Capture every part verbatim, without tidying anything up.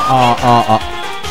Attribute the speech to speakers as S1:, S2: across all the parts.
S1: あああ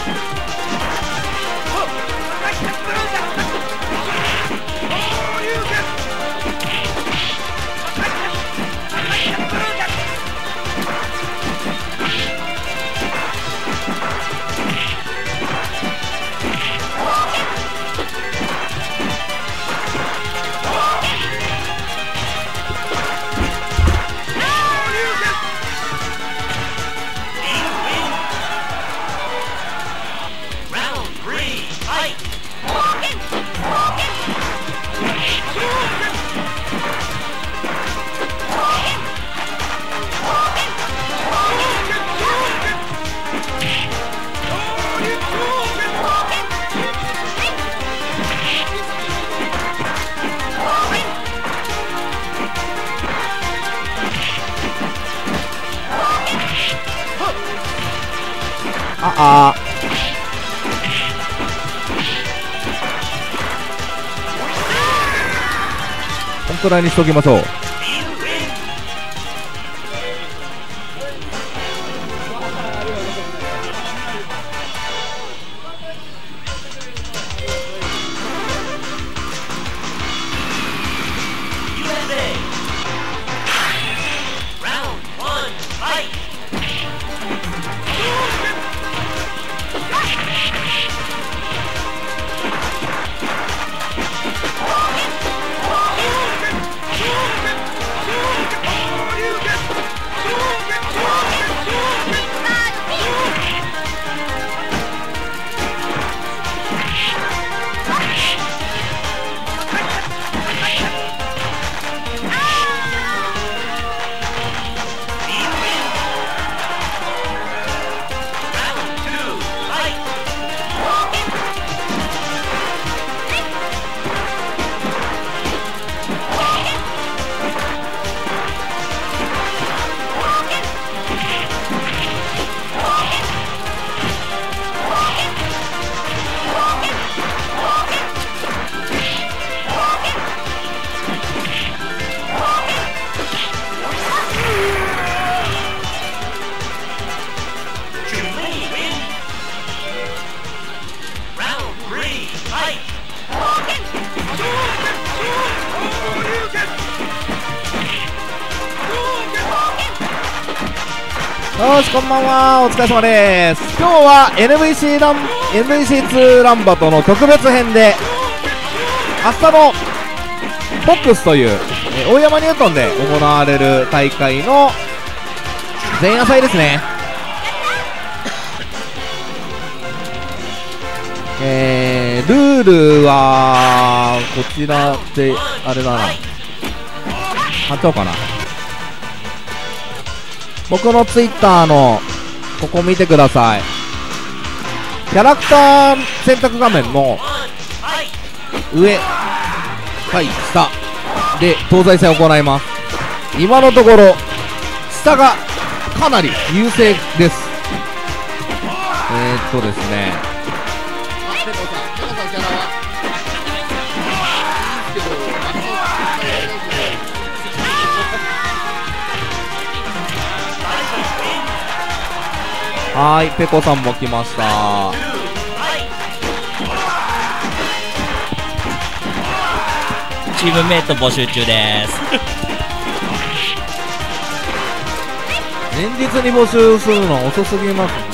S1: ああコントラにしときましょう。よし、こんばんは、お疲れ様です。今日は エヌブイシー ラン エヌブイシーツー ランバトの特別編で、明日のフォックスというえ大山ニュートンで行われる大会の前夜祭ですね。えー、ルールはこちらであれだな、貼っちゃおうかな。僕のツイッターのここ見てください。キャラクター選択画面の上、はい、下で東西戦を行います。今のところ下がかなり優勢です。えー、っとですねはい、ペコさんも来ました。
S2: チームメイト募集中です。
S1: 前日に募集するのは遅すぎますね。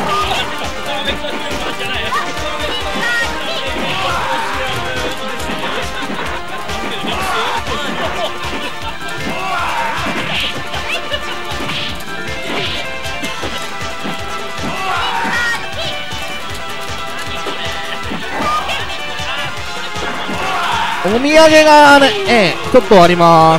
S1: お土産がね、ええ、ちょっとあります。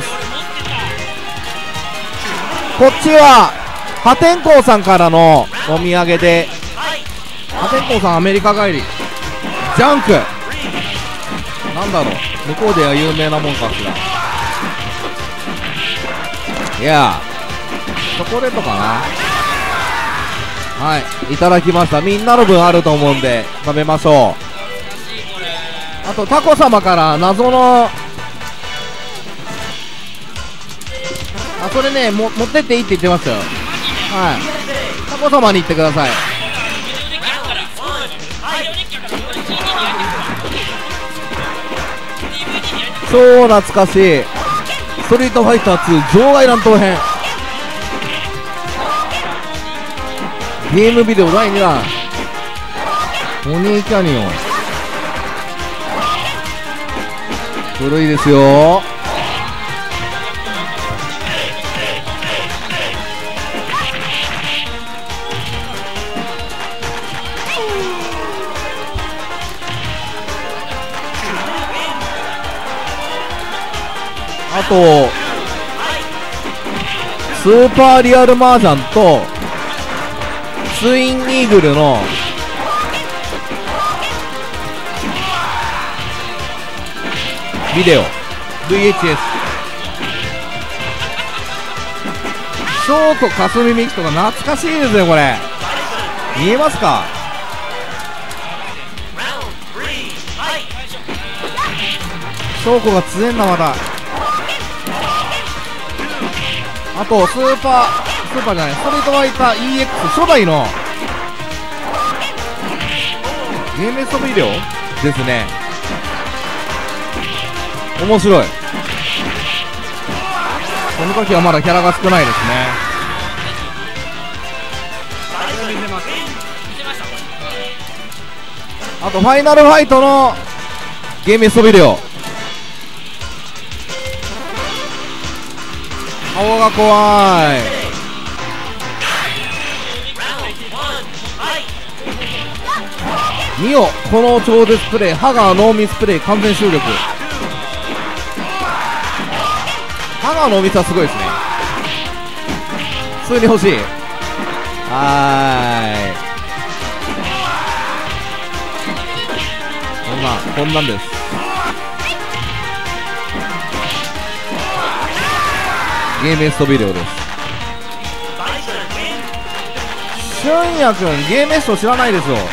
S1: こっちは破天荒さんからのお土産で、破天荒さんアメリカ帰りジャンク、なんだろう、向こうでは有名なもんかしら。いやチョコレートかな。はい、いただきました。みんなの分あると思うんで食べましょう。あとタコ様から謎の、あ、それね、も持ってっていいって言ってましたよ。はい、タコ様に言ってください。 超懐かしいストリートファイターツー場外乱闘編ゲームビデオだいにだんポニーキャニオン古いですよ。あとスーパーリアルマージャンとツインイーグルのビデオ ブイエイチエス ショートかすみミキとか懐かしいですね。これ見えますか。翔子が強えんだまだ。あとスーパースーパーじゃないストリートファイター イーエックス 初代のゲームエストビデオですね。面白い。この時はまだキャラが少ないですね。あとファイナルファイトのゲームエストビデオ顔が怖い。見よこの超絶プレイハガーノーミスプレイ完全収力。ハガーノーミスはすごいですね。普通に欲しい。はーいこんなこんなんです。ゲームエストビデオです。俊也くんゲームエスト知らないでしょ。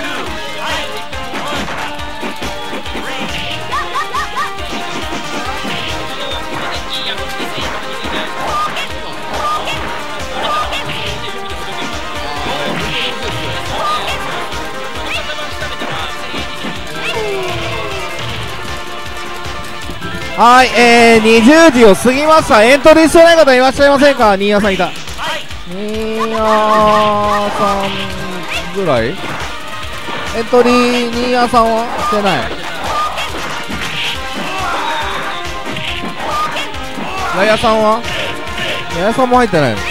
S1: はい、えー、にじゅうじを過ぎました。エントリーしてない方いらっしゃいませんか。新谷さんいた。新谷さんぐらい。エントリー新谷さんはしてない。ややさんはややさんも入ってないの。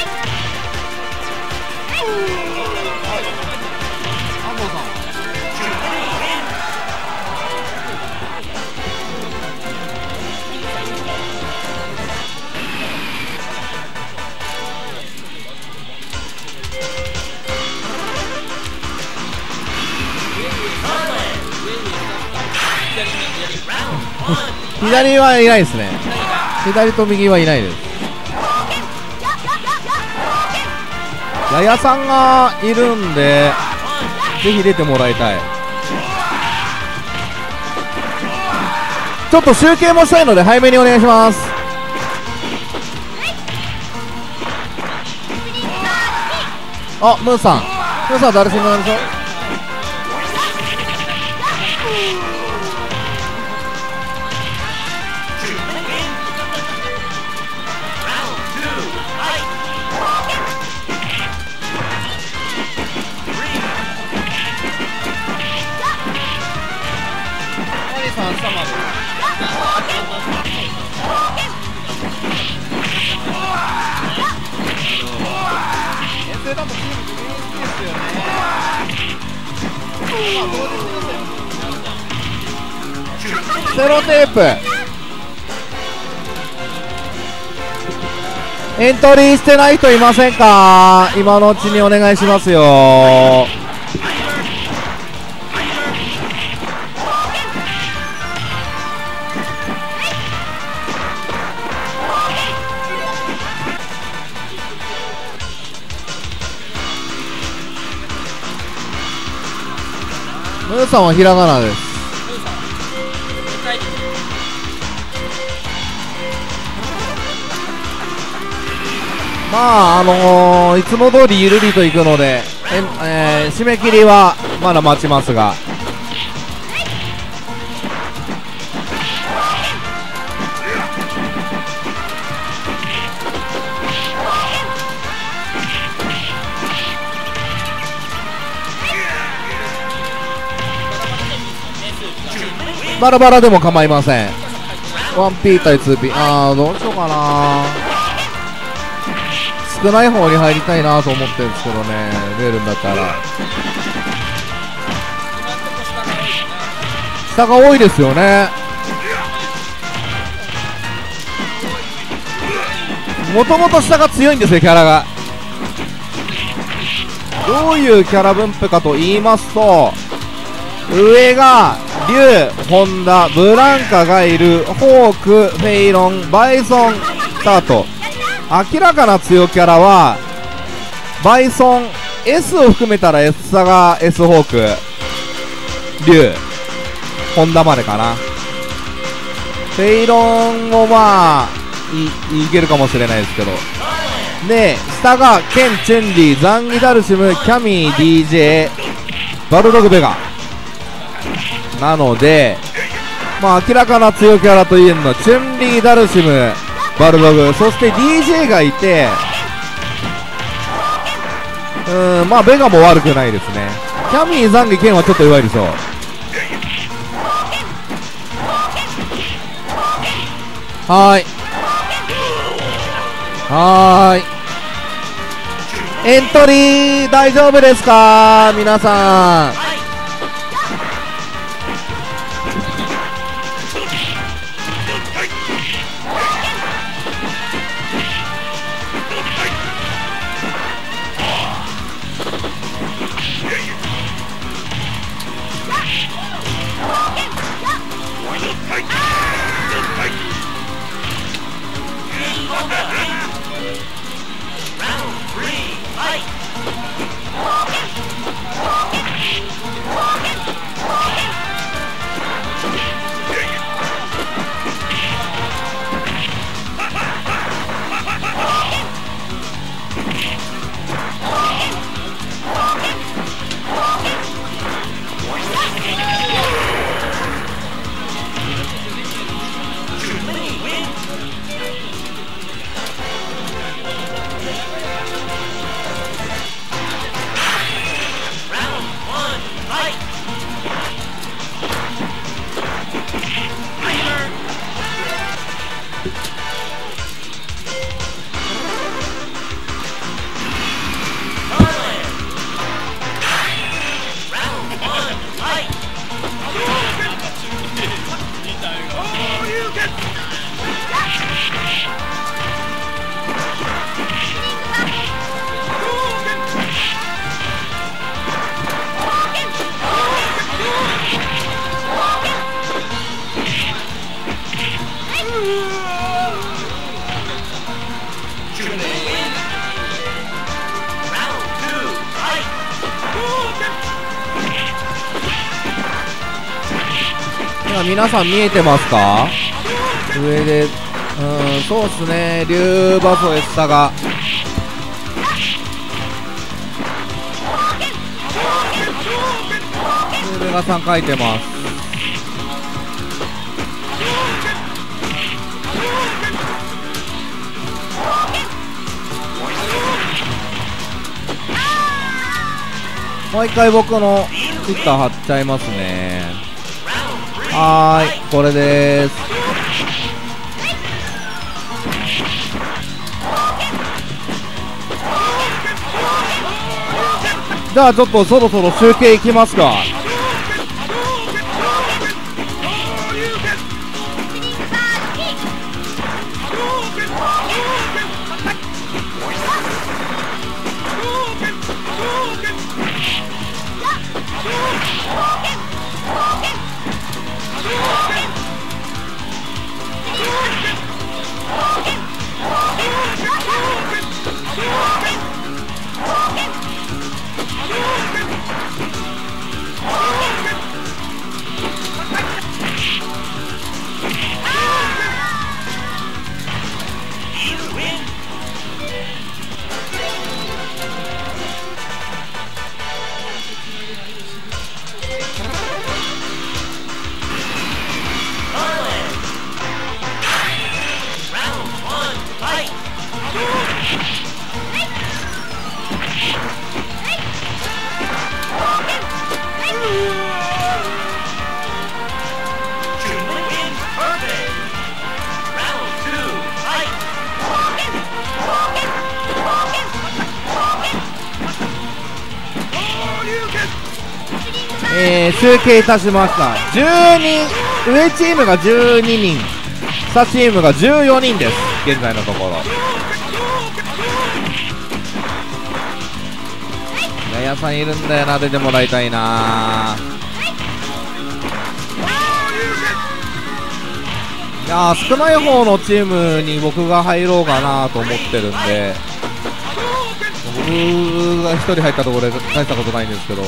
S1: 左はいないですね。左と右はいないです。ややさんがいるんでぜひ出てもらいたい。ちょっと集計もしたいので早めにお願いします。あ、ムーさんムーさん誰しもなんでしょ。セロテープエントリーしてない人いませんか。今のうちにお願いしますよ。ムーさんはひらがなです。まああのー、いつも通りゆるりといくので、え、えー、締め切りはまだ待ちますが、 バラバラでも構いません。 ワンピー 対 ツーピー、 あーどうしようかな。少ない方に入りたいなと思ってるんですけどね、出るんだったら下が多いですよね。もともと下が強いんですよ、キャラが。どういうキャラ分布かと言いますと、上が竜、ホンダ、ブランカがいる、ホーク、フェイロン、バイソン、スタート。明らかな強キャラはバイソン、 S を含めたら S 差が S ホーク、竜、ホンダまでかな。フェイロンもまあ い, いけるかもしれないですけど、で下がケン、チュンリー、ザンギダルシム、キャミー、 ディージェー、 バルログ、ベガなので、まあ明らかな強キャラといえるのはチュンリー、ダルシム、バルログ、そして ディージェー がいて、うーん、まあベガも悪くないですね。キャミー、ザンギ、ケンはちょっと弱いでしょう。はーいはーい、エントリー大丈夫ですか皆さん。皆さん見えてますか？上で、うん、そうっすね、竜バソ S 差が上がさん書いてます。もう一回僕のツイッター貼っちゃいますね。はーい、これでーす。じゃあちょっとそろそろ集計いきますか。 えー、集計いたしました。じゅうにん、上チームがじゅうににん、下チームがじゅうよにんです、現在のところ。ヤヤさんいるんだよな、出てもらいたいな。いやー、少ない方のチームに僕が入ろうかなと思ってるんで、僕がひとり入ったところで大したことないんですけど。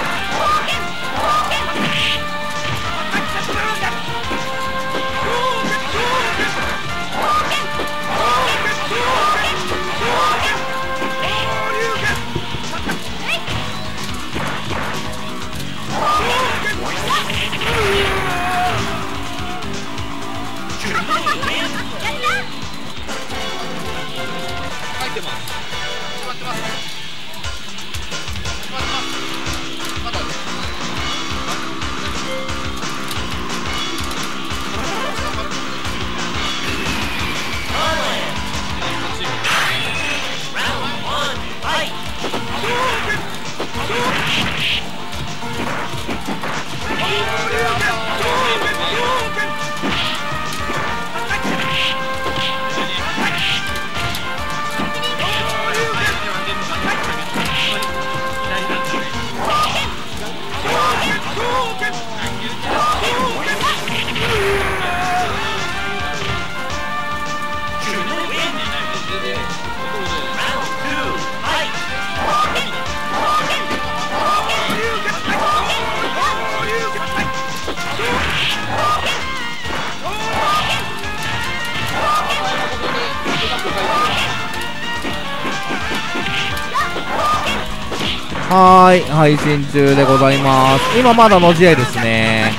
S1: はーい、配信中でございます。今まだの試合ですね。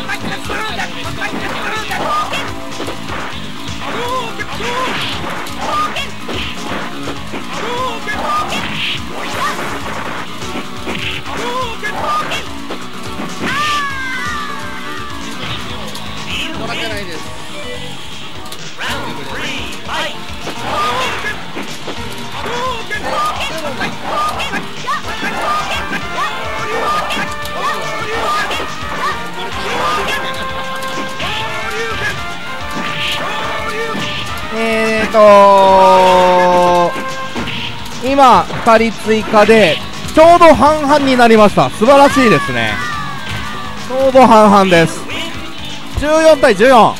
S1: えーとー、今ふたり追加でちょうど半々になりました。素晴らしいですね。ちょうど半々です。じゅうよんたいじゅうよん。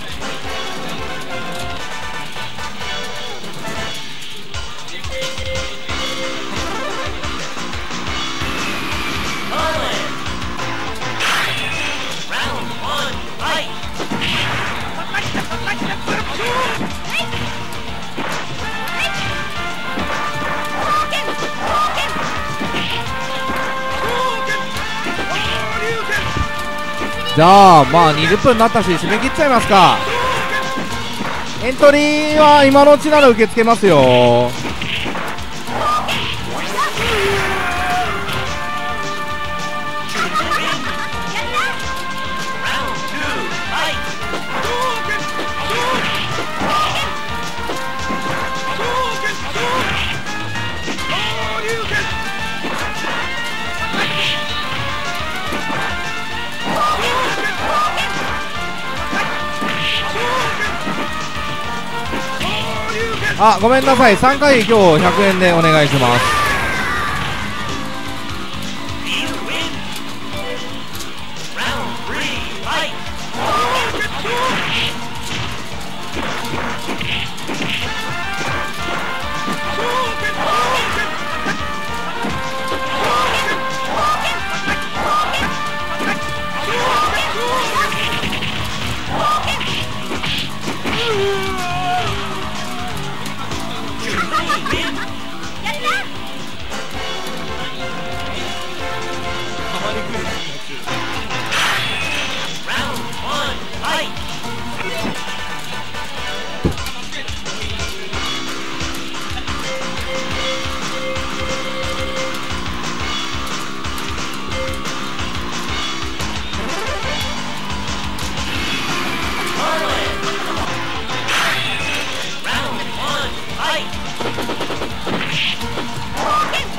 S1: じゃあまあにじゅっぷんになったし締め切っちゃいますか。エントリーは今のうちなら受け付けますよ。あ、ごめんなさい、さんかい今日ひゃくえんでお願いします。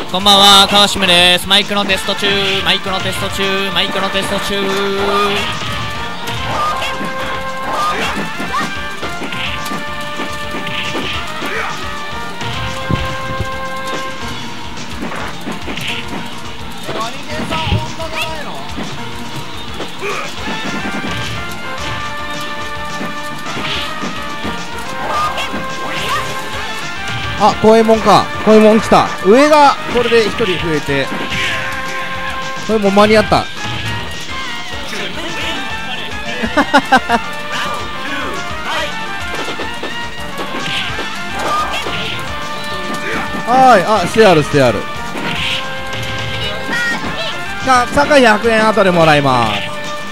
S2: こんばんは、川島です。マイクのテスト中、マイクのテスト中、マイクのテスト中。
S1: あ、怖いもんか。怖いもん来た。上がこれで一人増えて、これも間に合った。はい、あ、してあるしてある。さあ、さかひゃくえん後でもらいます。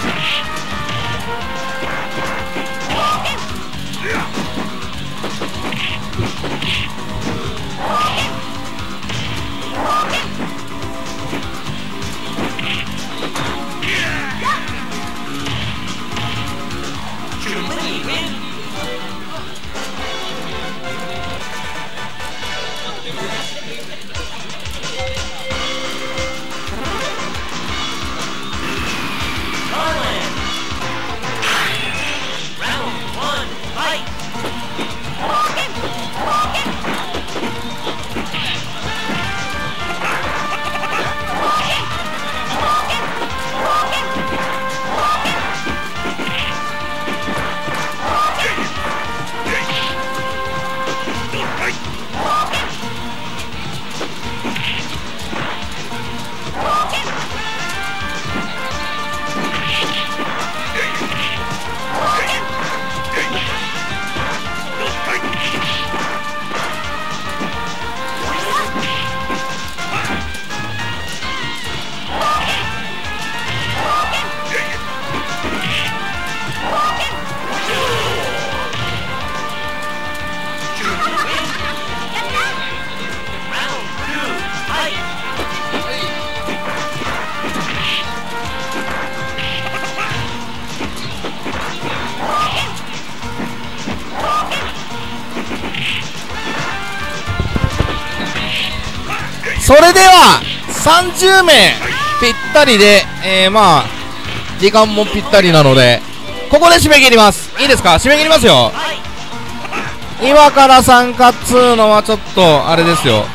S1: それではさんじゅうめいぴったりで、えー、まあ時間もぴったりなのでここで締め切ります。いいですか、締め切りますよ。今から参加っつうのはちょっとあれですよ。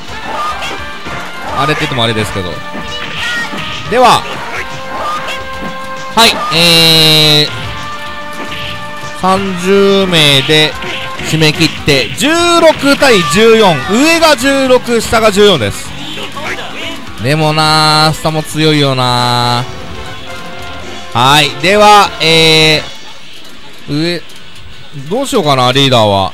S1: あれって言ってもあれですけど、でははい、えー、さんじゅうめいで締め切ってじゅうろくたいじゅうよん、上がじゅうろく、下がじゅうよんです。でもなー、下も強いよなー。はい、ではえー、上どうしようかな、リーダーは。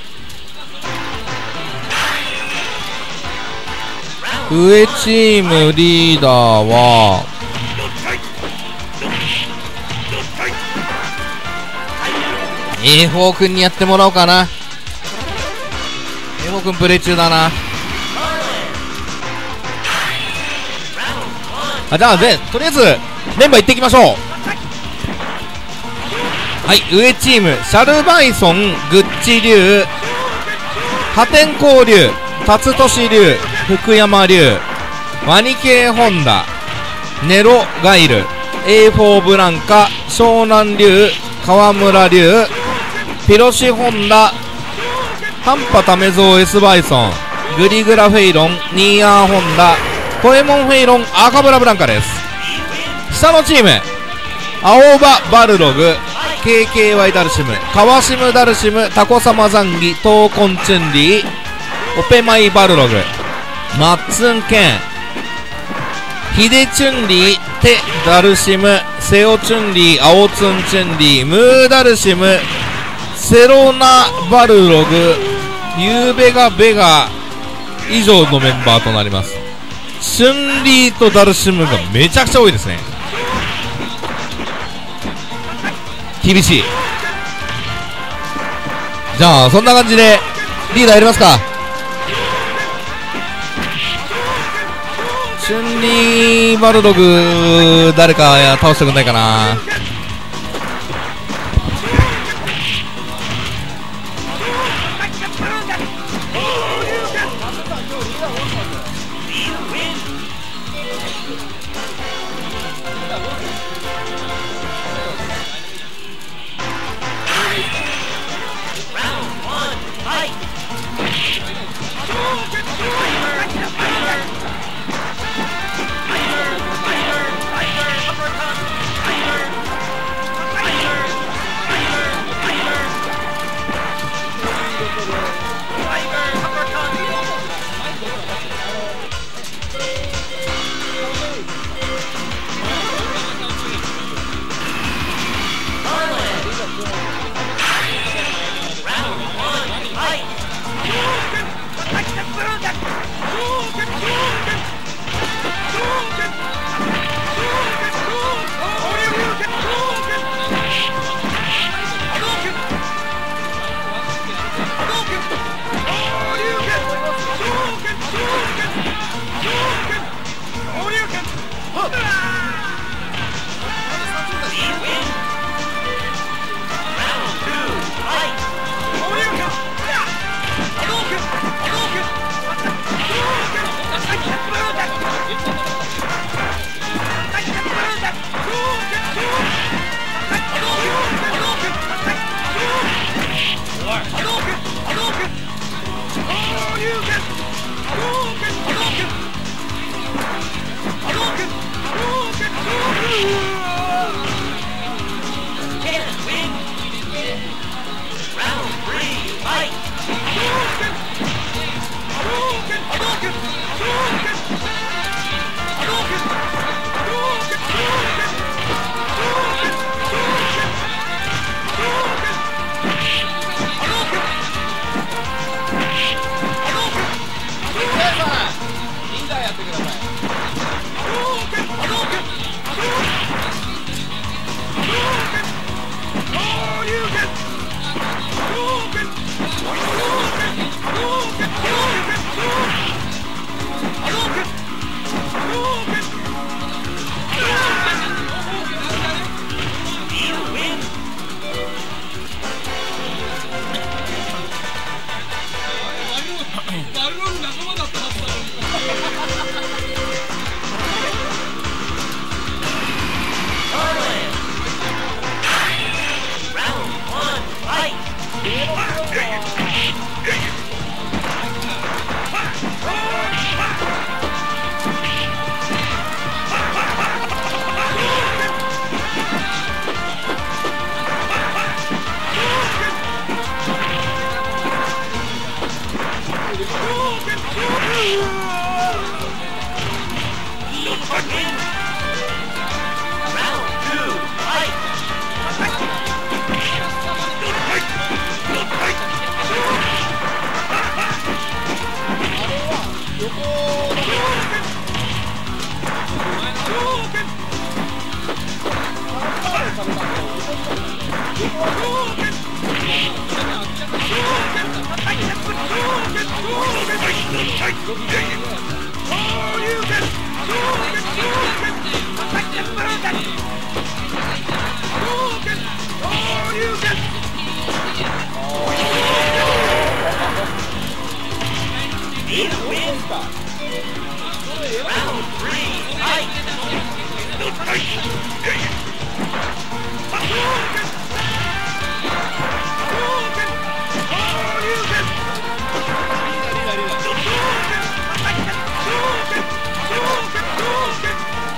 S1: 上チームリーダーはエーフォー 君にやってもらおうかな。エーフォー 君プレイ中だな。あ、じゃあでとりあえずメンバー行ってきましょう。はい、上チームシャルバイソン、グッチ龍、破天荒龍、辰俊龍、福山龍、ワニ系ホンダ、ネロガイル、 エーフォー ブランカ、湘南龍、川村龍、ピロシホンダ、ハンパタメゾウ S バイソン、グリグラフェイロン、ニーアーホンダ、コエモンフェイロン、赤ブラブランカです。下のチーム青葉バルログ、 ケーケーワイ ダルシム、カワシムダルシム、タコサマザンギ、トーコンチュンリー、オペマイバルログ、マッツンケン、ヒデチュンリー、テダルシム、セオチュンリー、アオツンチュンリー、ムーダルシム、セロナバルログ、ユーベガベガ以上のメンバーとなります。チュンリーとダルシムがめちゃくちゃ多いですね。厳しい。じゃあそんな感じでリーダーやりますか。チュンリーバルログ誰か倒してくんないかな。
S3: リーダーリーダーリーダー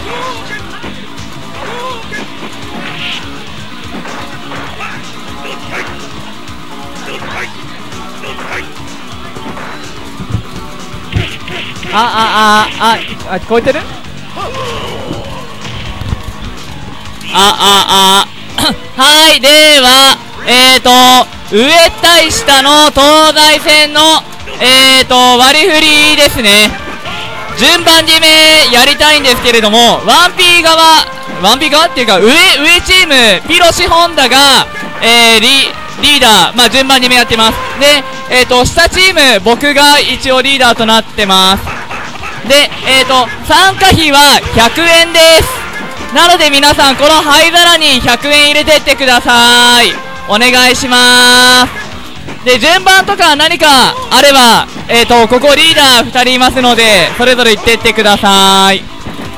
S2: あああああ聞こえてる？あああはいではえーと上対下の東西線のえーと割り振りですね。順番決めやりたいんですけれども、ワンピー側ワンピー側っていうか上上チームピロシホンダが、えー、リリーダー、まあ順番決めやってます。でえーと下チーム僕が一応リーダーとなってます。でえーと参加費はひゃくえんです。なので皆さんこの灰皿にひゃくえん入れてってください。お願いします。で順番とか何かあればえーとここリーダーふたりいますのでそれぞれ言ってってください。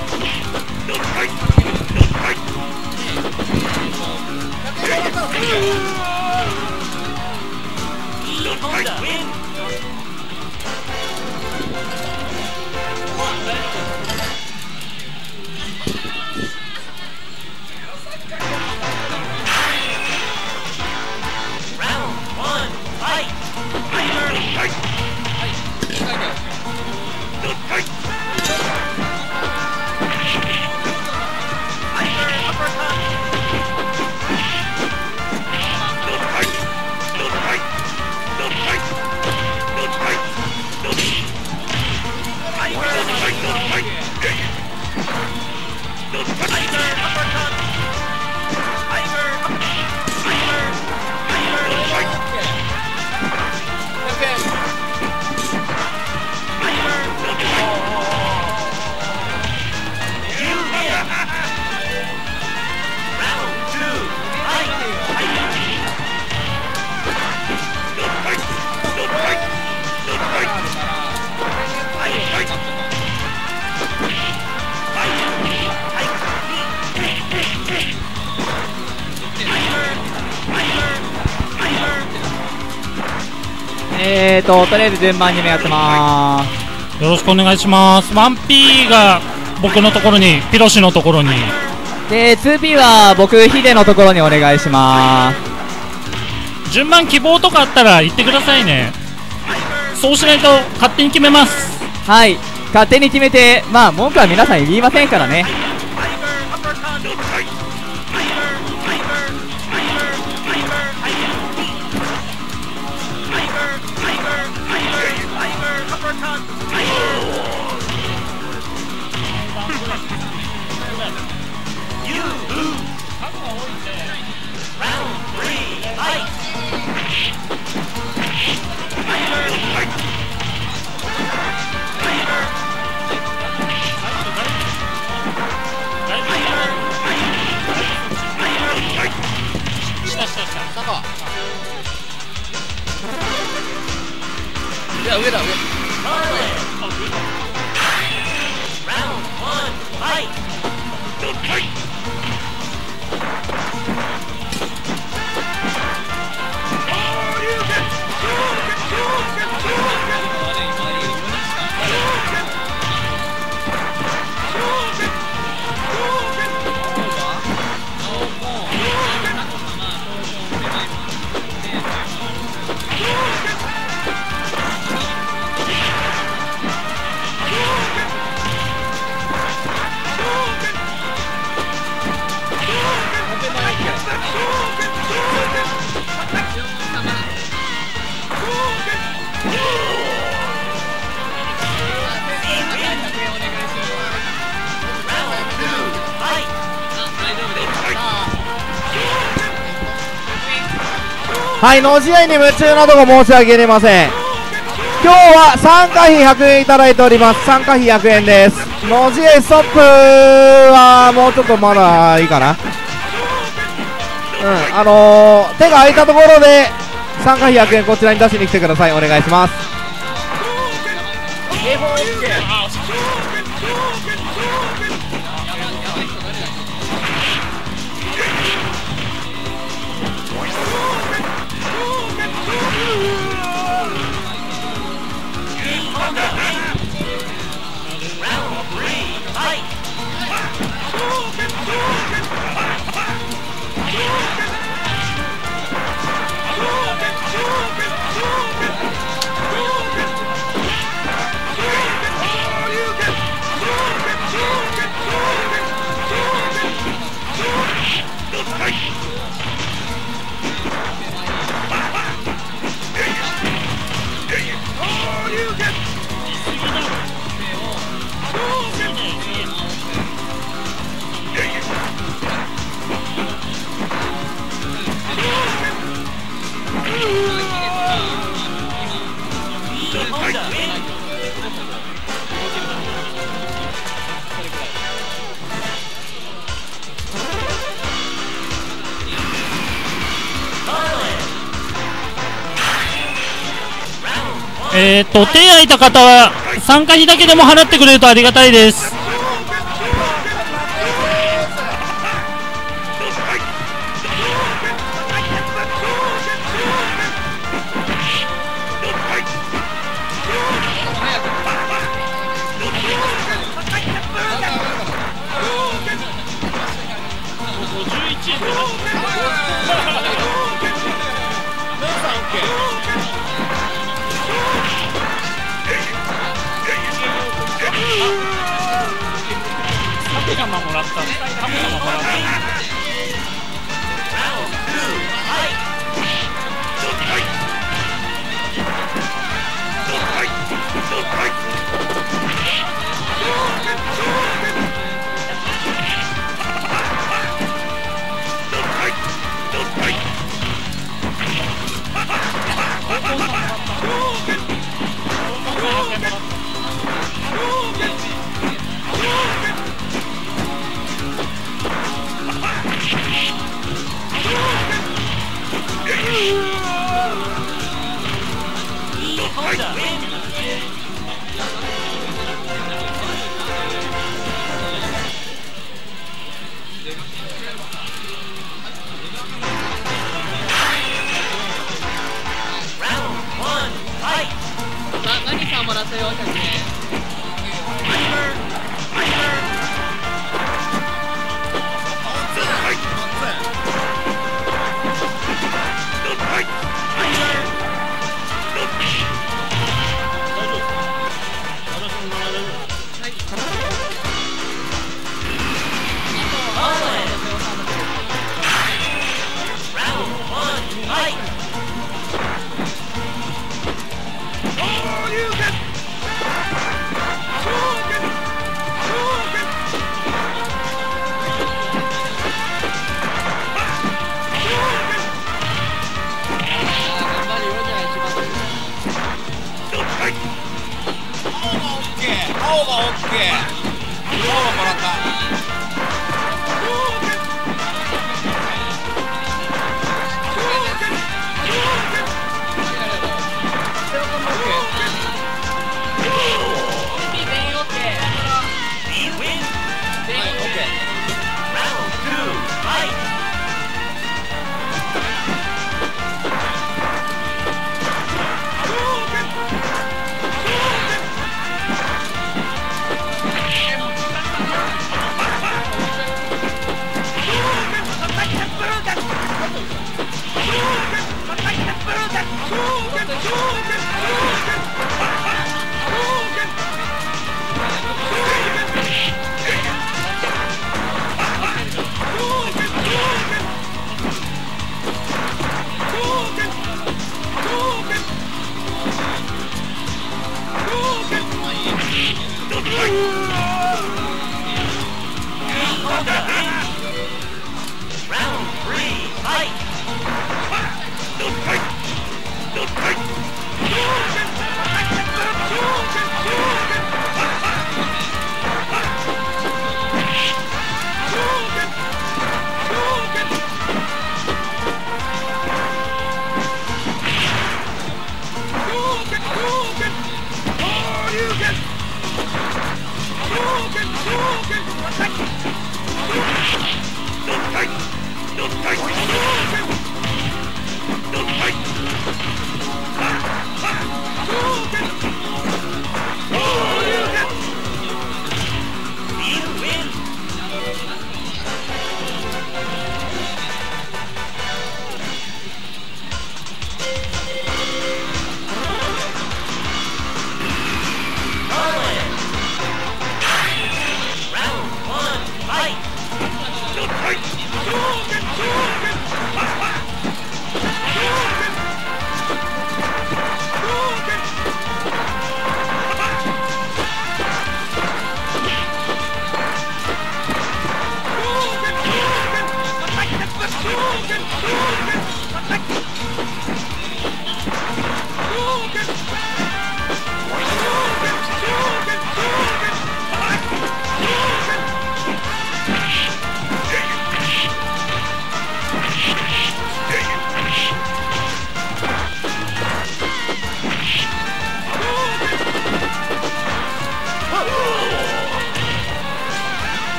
S2: えーととりあえず順番決めやってまーす。
S3: よろしくお願いします。 ワンピー が僕のところに、ピロシのところに、
S2: で ツーピー は僕ヒデのところにお願いしま
S3: す。順番希望とかあったら言ってくださいね。そうしないと勝手に決めます。
S2: はい、勝手に決めて、まあ文句は皆さん言いませんからね。
S1: いや上だ上。はい、の試合に夢中なとこ申し訳ありません。今日は参加費ひゃくえんいただいております。参加費ひゃくえんです。の試合ストップはもうちょっとまだいいかな。うん、あのー、手が空いたところで参加費ひゃくえんこちらに出しに来てください。お願いします。
S3: えーっと手空いた方は参加費だけでも払ってくれるとありがたいです。さん玉もらった。さん玉もらった。
S2: 何さんもらったよ、ひゃくえん。
S1: 青がオッケー。青がもらった。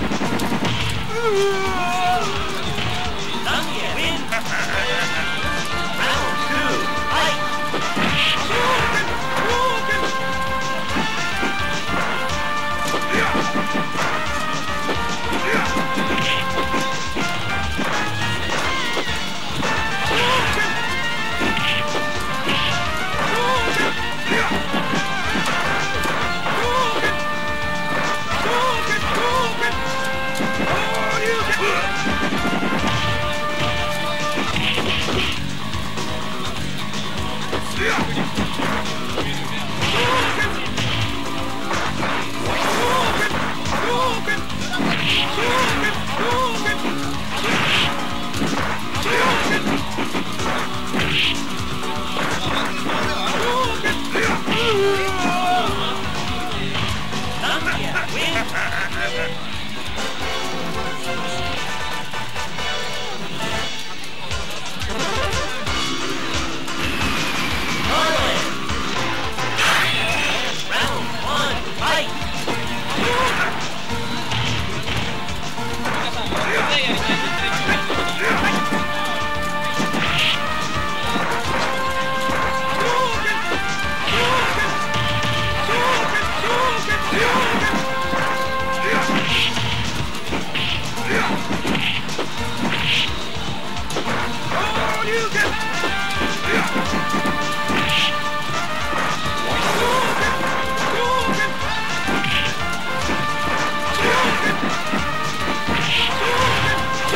S1: う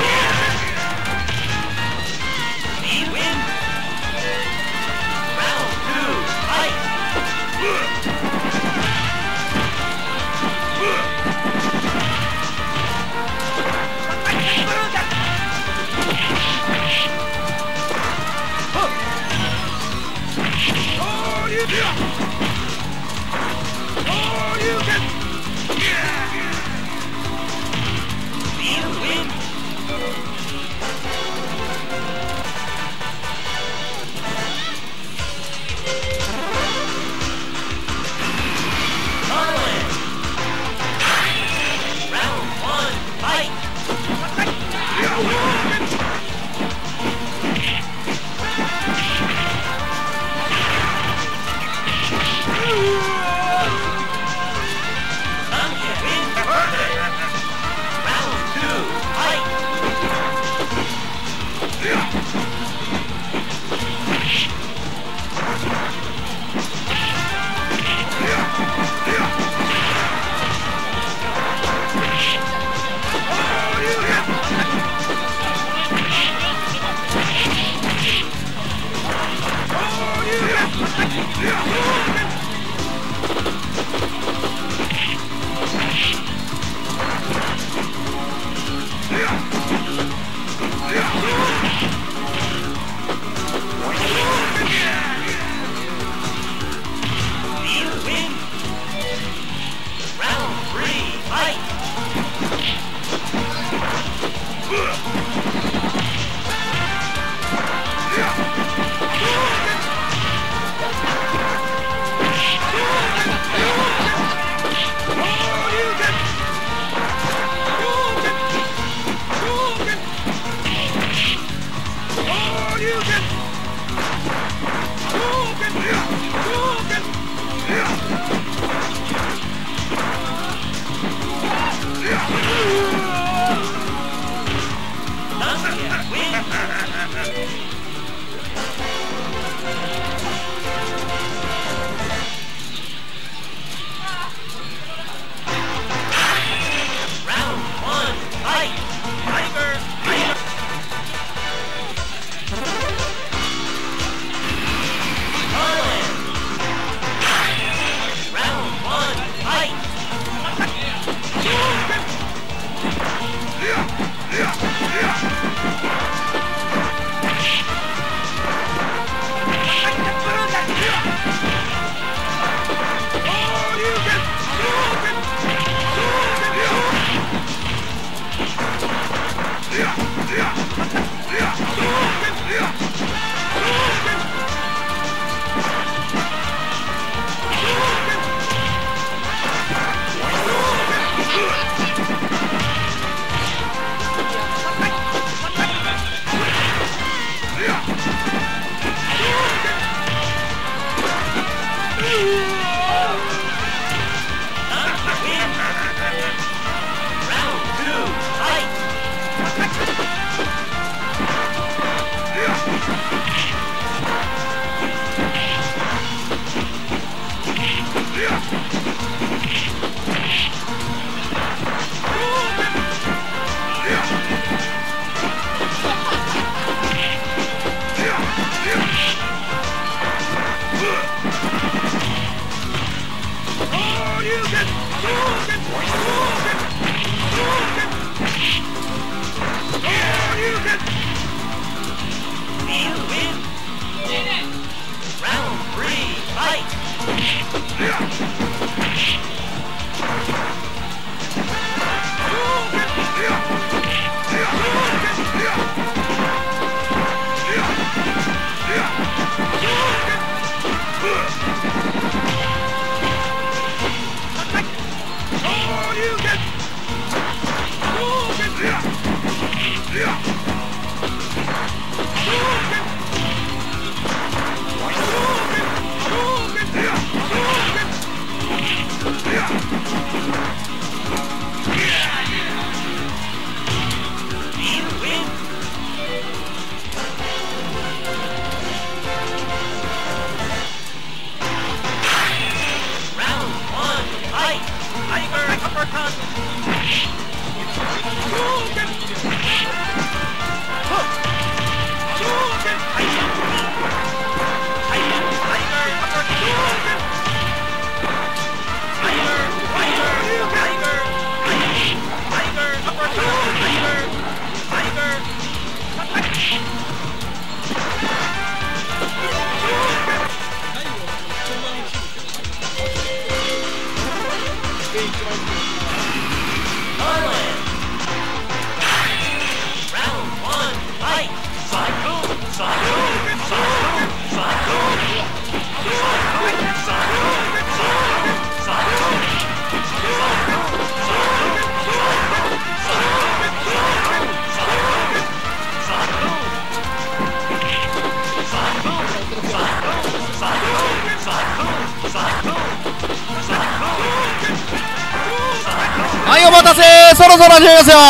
S1: 始めますよ。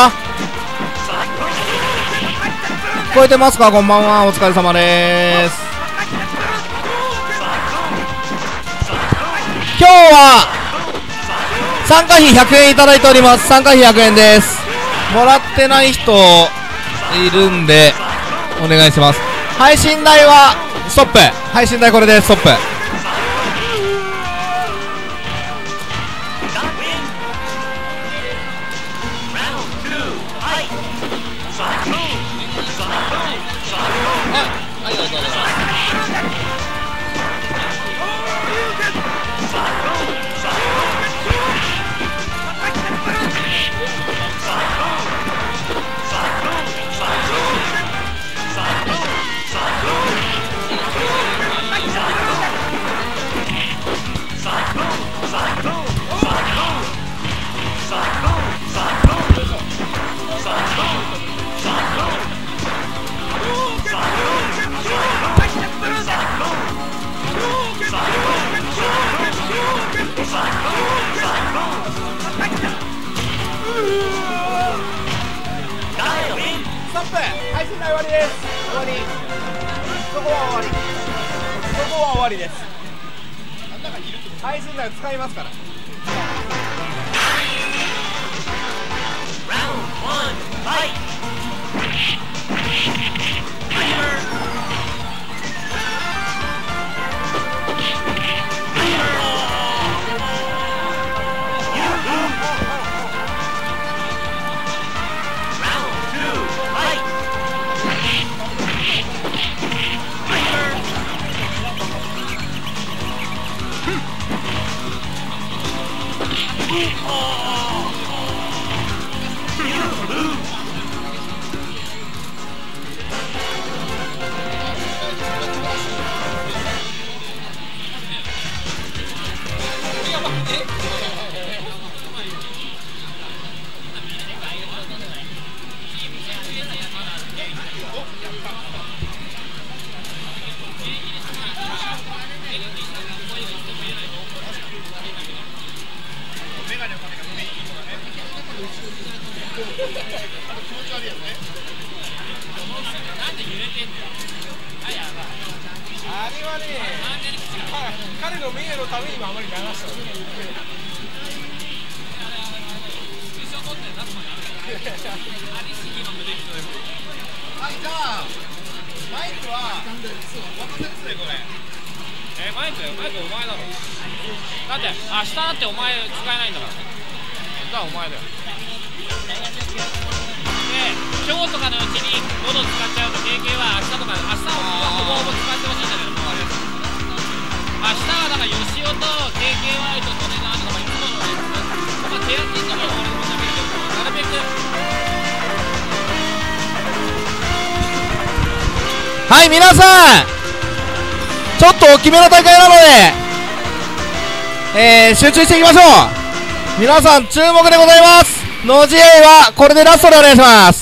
S1: 聞こえてますか？こんばんは、お疲れ様です。今日は参加費ひゃくえんいただいております。参加費ひゃくえんです。もらってない人いるんでお願いします。配信代はストップ。配信代これでストップ。ストップ。配信代終わりです。終わり。そこは終わり。そこは終わりです。配信代を使いますから。彼の名誉のためにもあまり流したの。はい、じゃあマイクは私ですね、これ。
S4: えー、マイクマイクお前だろ。だって明日だってお前使えないんだから。じゃあお前だよ。で、今日とかのうちに喉使っちゃうと経験は明日とか明日はほぼほぼ使ってほしいんだけど、もうあれ明日はだから吉尾と ケーケーワイ と利根川とかいつものやつ、まあ手焼きとか俺も食べるけど、なるべく
S1: はい、皆さんちょっと大きめの大会なので、えー、集中していきましょう。皆さん注目でございます。ノジエイはこれでラストでお願いします。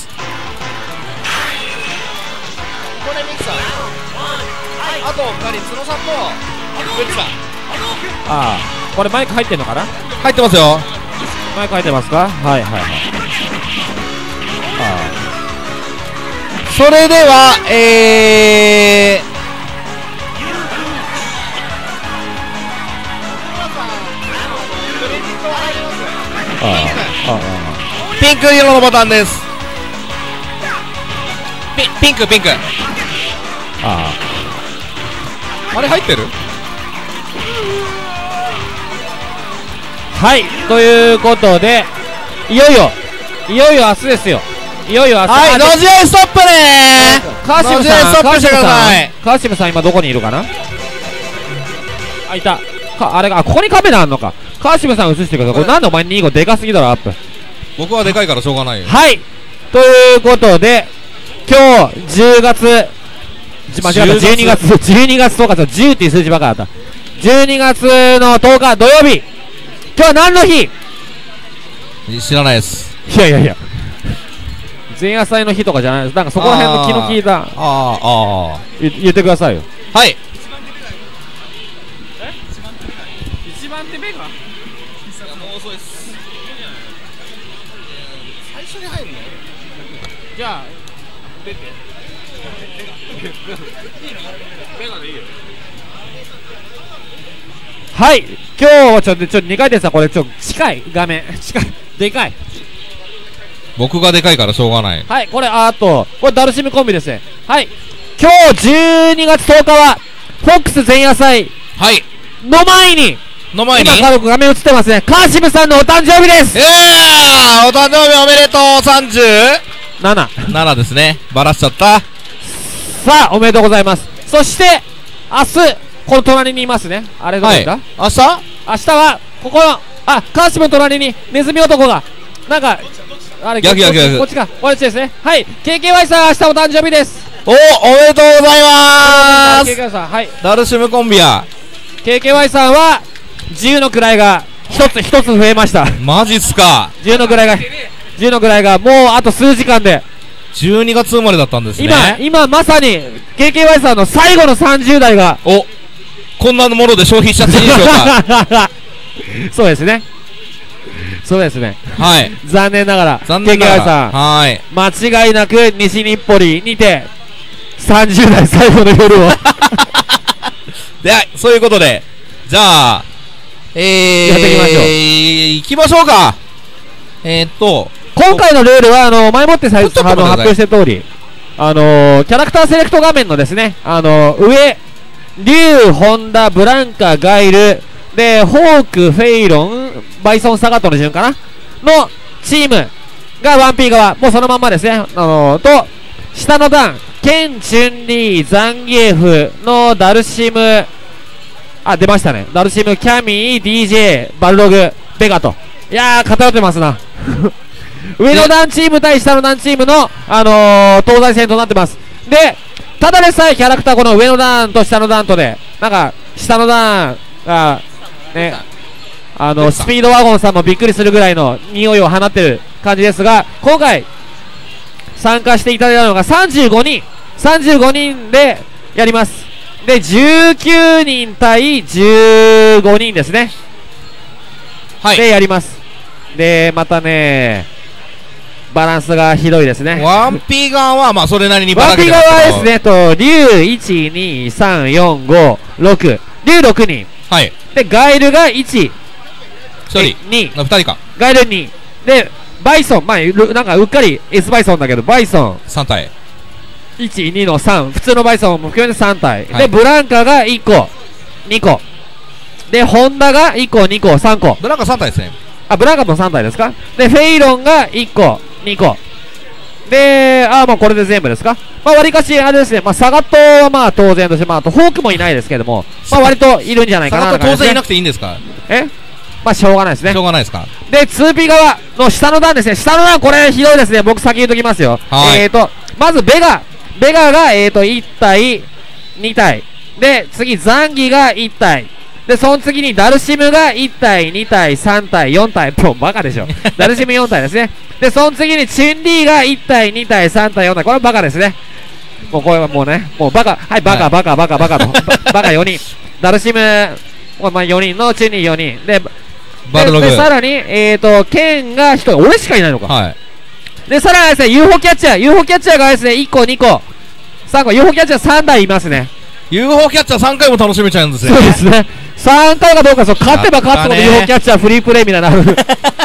S1: これミキさん、あとふたり、角さんとグッチさん。
S4: ああ、これマイク入ってんのかな。
S1: 入ってますよ。
S4: マイク入ってますか。はいはいはい。あ
S1: あ、それではえー
S4: あああ
S1: ピンク色のボタンです。ピピンクピンク。
S4: ああ、
S1: あれ入ってる。
S4: はい、ということでいよいよいよいよ明日ですよ。いよいよ明日。
S1: はい、ノジエイストップねー。
S4: 川島
S1: ノジエイス
S4: さん、川
S1: トップしてください。
S4: 川島さん今どこにいるかな。あ、いたか。あれが、あ、ここにカメラあんのか。川島さん映してください。これなんでお前に号でかすぎだろ、アップ。
S1: 僕はでかいからしょうがないよ。
S4: はい、ということで今日じゅうがつ、間違った、じゅうにがつじゅうにがつとおか、じゅうっていう数字ばっかだった。じゅうにがつのとおか土曜日、今日は何の日。
S1: 知らないです。
S4: いやいやいや、前夜祭の日とかじゃないです。なんかそこら辺の気の利いた、
S1: あーあ
S4: 言言ってくださいよ。
S1: ー、はい。
S4: 一番手目が
S1: もう遅いっす。 緒に入るの？じゃあ出てベガでいいよ。
S5: はい、今日はちょっとちょっとにかいですが、これちょっと近い画面近いでかい。
S6: 僕がでかいからしょうがない。
S5: はい、これあとこれダルシムコンビですね。はい、今日じゅうにがつとおかはフォックス前夜祭
S6: はい
S5: の前に
S6: の前に
S5: 今家族画面映ってますね。カーシムさんのお誕生日です。
S6: えーお誕生日おめでとう。さんじゅう
S5: なな
S6: ななですね。バラしちゃった。
S5: さあおめでとうございます。そして明日この隣にいますね。あれどうですか、
S6: はい、明日
S5: 明日はここのあカーシムの隣にネズミ男がなんかあれ
S6: 逆逆逆
S5: こっちかこっちですね。はい ケーケーワイ さん明日お誕生日です。
S6: おおめでとうございまー
S5: ケーケーワイ さんはい
S6: す。ダルシムコンビや
S5: ケーケーワイ さんはじゅうの位が一つ一つ増えました。
S6: マジっすか。
S5: じゅうの位がじゅうの位がもうあと数時間で
S6: じゅうにがつ生まれだったんですね。
S5: 今今まさに ケーケーワイ さんの最後のさんじゅう代が
S6: おこんなもので消費しちゃっていいでしょうか。
S5: そうですねそうですね
S6: はい
S5: 残念ながら
S6: 残念なが
S5: ケーケーワイ
S6: ら
S5: さん
S6: はい
S5: 間違いなく西日暮里にてさんじゅう代最後の夜を
S6: ではそういうことでじゃあえー
S5: やっていきましょう
S6: 行きましょうか。えーっと
S5: 今回のルールはあの前もって最初
S6: ちょっと待ってください
S5: 発表してる通りあのー、キャラクターセレクト画面のですねあのー、上竜、ホンダ、ブランカ、ガイルでホーク、フェイロン、バイソン、サガットの順かなのチームが ワンピー 側もうそのまんまですね。あのー、と下の段ケン、チュンリー、ザンギエフのダルシムあ出ましたね。ダルシム、キャミー、ディージェー、バルログ、ベガといやー偏ってますな上の段チーム対下の段チームの、あのー、東西戦となってます。でただでさえキャラクターこの上の段と下の段とでなんか下の段がねあのスピードワゴンさんもびっくりするぐらいの匂いを放ってる感じですが、今回参加していただいたのがさんじゅうごにんさんじゅうごにんでやります。でじゅうきゅうにん対じゅうごにんですね。
S6: はい
S5: でやります。でまたねバランスがひどいですね。
S6: ワンピーガンはまあそれなりにば
S5: ワンピー
S6: らけてます
S5: 側
S6: けど
S5: はですねと竜いち、に、さん、よん、ご、ろく竜ろくにん
S6: はい
S5: でガイルがいち、
S6: ひとり
S5: に
S6: あふたりか
S5: ガイルにでバイソンまあるなんかうっかり S バイソンだけどバイソン
S6: さん体
S5: いち、にのさん普通のバイソンも含めてさん体、
S6: はい
S5: でブランカがいっこにこでホンダがいっこにこさんこ
S6: ブランカさん体ですね。
S5: あブランカもさん体ですか。でフェイロンがいっこにこであもうこれで全部ですか。まあわりかしあれですねまあサガットはまあ当然としてまああとホークもいないですけどもまあ割といるんじゃないかな
S6: サガット当然いな
S5: く
S6: くていいんですか。
S5: えまあしょうがないですね
S6: しょうがないですか。
S5: で ツーピー 側の下の段ですね。下の段これひどいですね。僕先言うときますよ。
S6: はい
S5: えーとまずベガベガがえーといち体に体で次ザンギがいち体でその次にダルシムがいち体に体さん体よん体もうバカでしょダルシムよん体ですね。でその次にチュンリーがいち体に体さん体よん体これはバカですね。もうこれはもうねもうバカはいバカ、
S6: はい
S5: バカバカバカとババカよにんダルシムまあよにんのチュンリーよにんで
S6: バルログ
S5: ででさらにえーとケンがひとり俺しかいないのか。
S6: はい
S5: でさらにですね ユーフォー キャッチャー ユーフォー キャッチャーがですねいっこにこさんこ ユーフォー キャッチャーさん台いますね。
S6: ユーフォー キャッチャーさんかいも楽しめちゃうんですよ
S5: そうですねさんかいかどうかそう勝てば勝つほど
S6: やったね
S5: ユーフォー キャッチャーフリープレイみたいなそう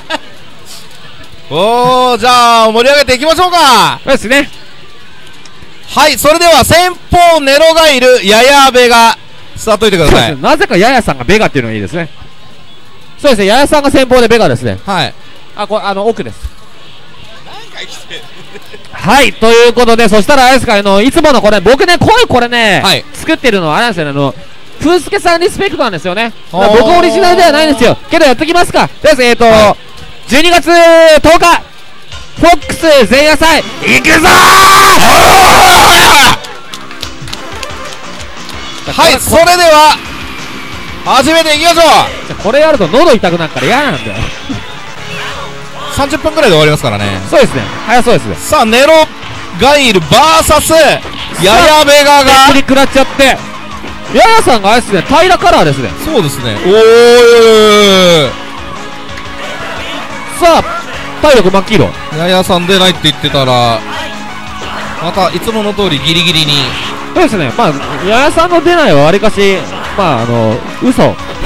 S6: おーじゃあ盛り上げていきましょうか。
S5: ですね。
S6: はいそれでは先方ネロガイルヤヤベがスタートいてくだ
S5: そう
S6: さい。
S5: ですねなぜかヤヤさんがベガっていうのがいいですね。そうですねヤヤさんが先方でベガですね。
S6: はい
S5: あこれあの奥ですはいということでそしたらあれですかあのいつものこれ僕ね声これね、
S6: はい
S5: 作ってるのはあれなんですよねあの風助さんリスペクトなんですよね。
S6: おー
S5: 僕オリジナルではないんですよけどやってきますか。ですえっ、ー、と、
S6: は
S5: じゅうにがつとおかフォックス前夜祭いくぞー
S6: はいそれでは始めていきましょう。
S5: これやると喉痛くなるから嫌なんだよ
S6: さんじゅっぷんぐらいで終わりますからね。
S5: そうですね早そうですね。
S6: さあネロガイル ブイエス ヤヤベガが
S5: めくり食らっちゃってヤヤさんがあれですね平らカラーですね。
S6: そうですねおー
S5: さあ体力真っ黄色。
S6: ややさん出ないって言ってたらまたいつもの通りギリギリに。
S5: そうですね、まあややさんの出ないはわりかしまああの嘘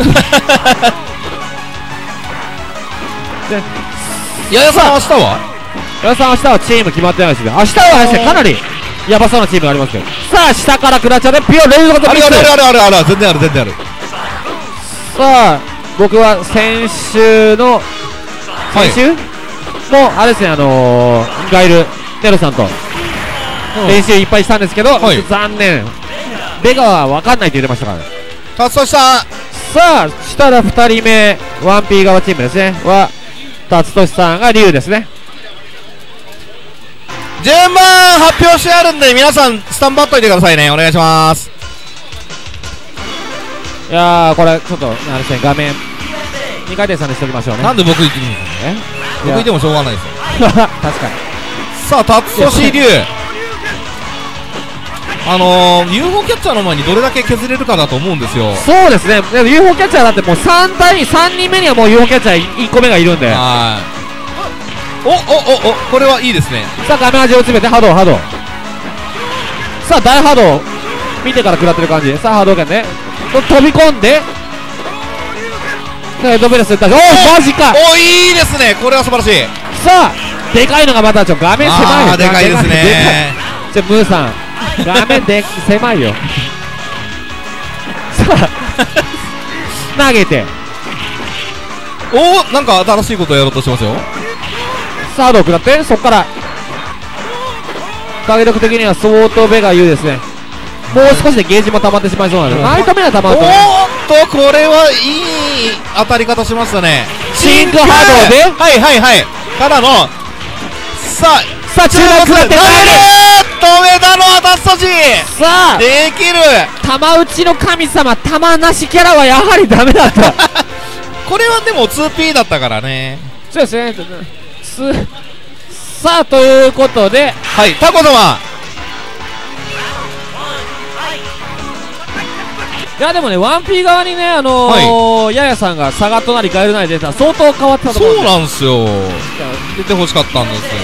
S5: で
S6: ややさん明日は
S5: ややさん明日はチーム決まってないですけど、明日はですねかなりヤバそうなチームがありますけど、さあ下からクラチャでピオ連続
S6: あるあるあるあるあるある、全然ある全然ある。
S5: さあ僕は先週の先週、もうあれですね、あのー、ガイルネロさんと練習いっぱいしたんですけど、
S6: はい
S5: 残念ベガは分かんないって言ってましたからね。
S6: 達成した。
S5: さあしたらふたりめ ワンピー 側チームですねは達俊さんがリュウですね。
S6: 順番発表してあるんで皆さんスタンバっといてくださいね。お願いします。
S5: いやーこれちょっとあれですね、画面にかい転さんにしておきましょうね。
S6: なんで僕行ってるんですか。
S5: え
S6: 僕いてもしょうがないですよ。
S5: 確かに。
S6: さあ達俊龍、あのー、ユーフォー キャッチャーの前にどれだけ削れるかだと思うんですよ。
S5: そうですね、でも ユーフォー キャッチャーだってもうさん対さんにんめにはもう ユーフォー キャッチャーいっこめがいるんで、
S6: はい。おおおお、これはいいですね。
S5: さあ画面端を詰めて波動波動、さあ大波動見てから食らってる感じ。さあ波動拳ね、飛び込んでヘッドベルス打ったし、おおマジか。
S6: おいいですね、これは素晴らしい。
S5: さあでかいのがまたちょ画面狭いよ。
S6: あーでかいですね。
S5: じゃムーさん画面で狭いよさあ投げて、
S6: おお、なんか新しいことをやろうとしてますよ。
S5: さあ波動食らって、そっから体力的には相当ベガ優ですね。もう少しでゲージも溜まってしまいそうなので、ナイトメア溜ま
S6: お
S5: るとね、
S6: ーっとこれはいい当たり方しましたね。
S5: シンク波動で
S6: はいはいはいからの、さあ
S5: さあ中段食らって投げる、
S6: 止めたのは達俊。
S5: さあ
S6: できる。
S5: 玉打ちの神様玉なしキャラはやはりダメだった
S6: これはでも ツーピー だったからね。
S5: そうですねすさあということで、
S6: はいタコ様。
S5: いやでもね ワンピー 側にねあのーヤヤさんがサガットなりガエルなり出たら相当変わってたと思うん
S6: そう
S5: で、
S6: なんですよ、出てほしかったんですよ。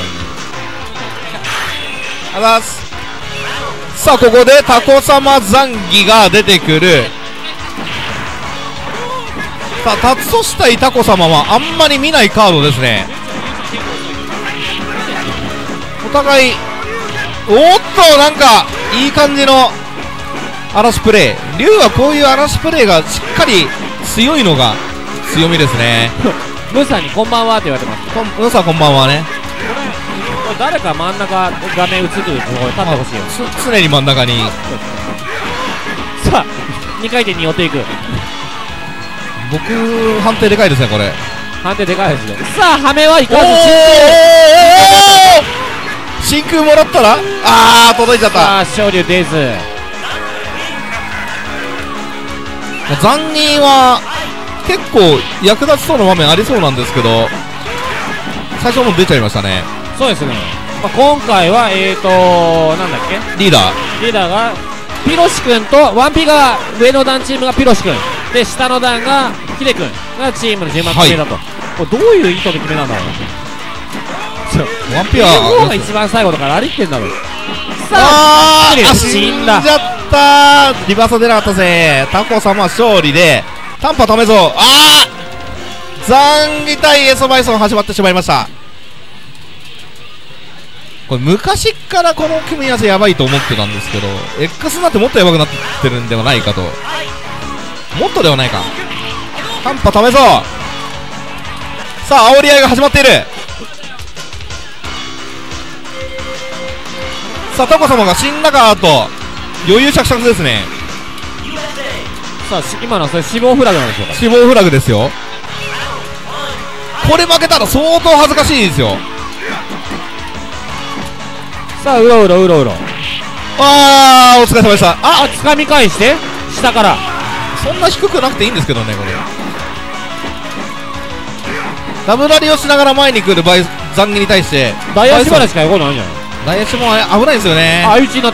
S6: あざっす。さあここでタコ様残儀が出てくる。さあタツソシ対タコ様はあんまり見ないカードですね。お互いおっとなんかいい感じの嵐プレイ。龍はこういう嵐プレイがしっかり強いのが強みですね。
S5: ムーさんにこんばんはって言われてます。
S6: こんムーさんこんばんはね。
S5: これ誰か真ん中画面映るところに立ってほしいよ。
S6: つ常に真ん中に。
S5: さあにかい転に寄っていく、
S6: 僕判定でかいですねこれ。
S5: 判定でかいですね。さあハメはいか
S6: お
S5: ず
S6: 真空もらったらあー届いちゃった。
S5: さあ昇竜デイズ、
S6: 残忍は結構役立ちそうな場面ありそうなんですけど、最初もう出ちゃいましたね。
S5: そうですね、まあ、今回はえーとなんだっけ
S6: リーダー
S5: リーダーがピロシ君とワンピが上の段チームがピロシ君で下の段がヒデ君がチームの順番決めだと、これどういう意図で決めたんだろう
S6: ワンピ
S5: の方
S6: は
S5: が一番最後だからありってんだろう。さ
S6: あーあ
S5: 死んだ
S6: 死んじゃったー。リバーサ出なかったぜ。タコ様勝利で短波止めぞ。あー残儀対エソバイソン始まってしまいました。これ昔っからこの組み合わせやばいと思ってたんですけど X になってもっとやばくなってるんではないかと。もっとではないか。短波止めぞ。さあ煽り合いが始まっている。さあタコ様が死んだかと余裕しゃくしゃくですね。
S5: さあ今のはそれ死亡フラグなんでしょうか。
S6: 死亡フラグですよ。これ負けたら相当恥ずかしいですよ。
S5: さあうろうろうろうろ、
S6: あーお疲れ様でした。あ
S5: あ掴み返して下から
S6: そんな低くなくていいんですけどねこれ。ダブラリをしながら前に来るバイ残儀に対して
S5: ダイヤしばらしか横ないんじゃない。
S6: ダイヤシも危ないですよね。
S5: あ相打ちになった。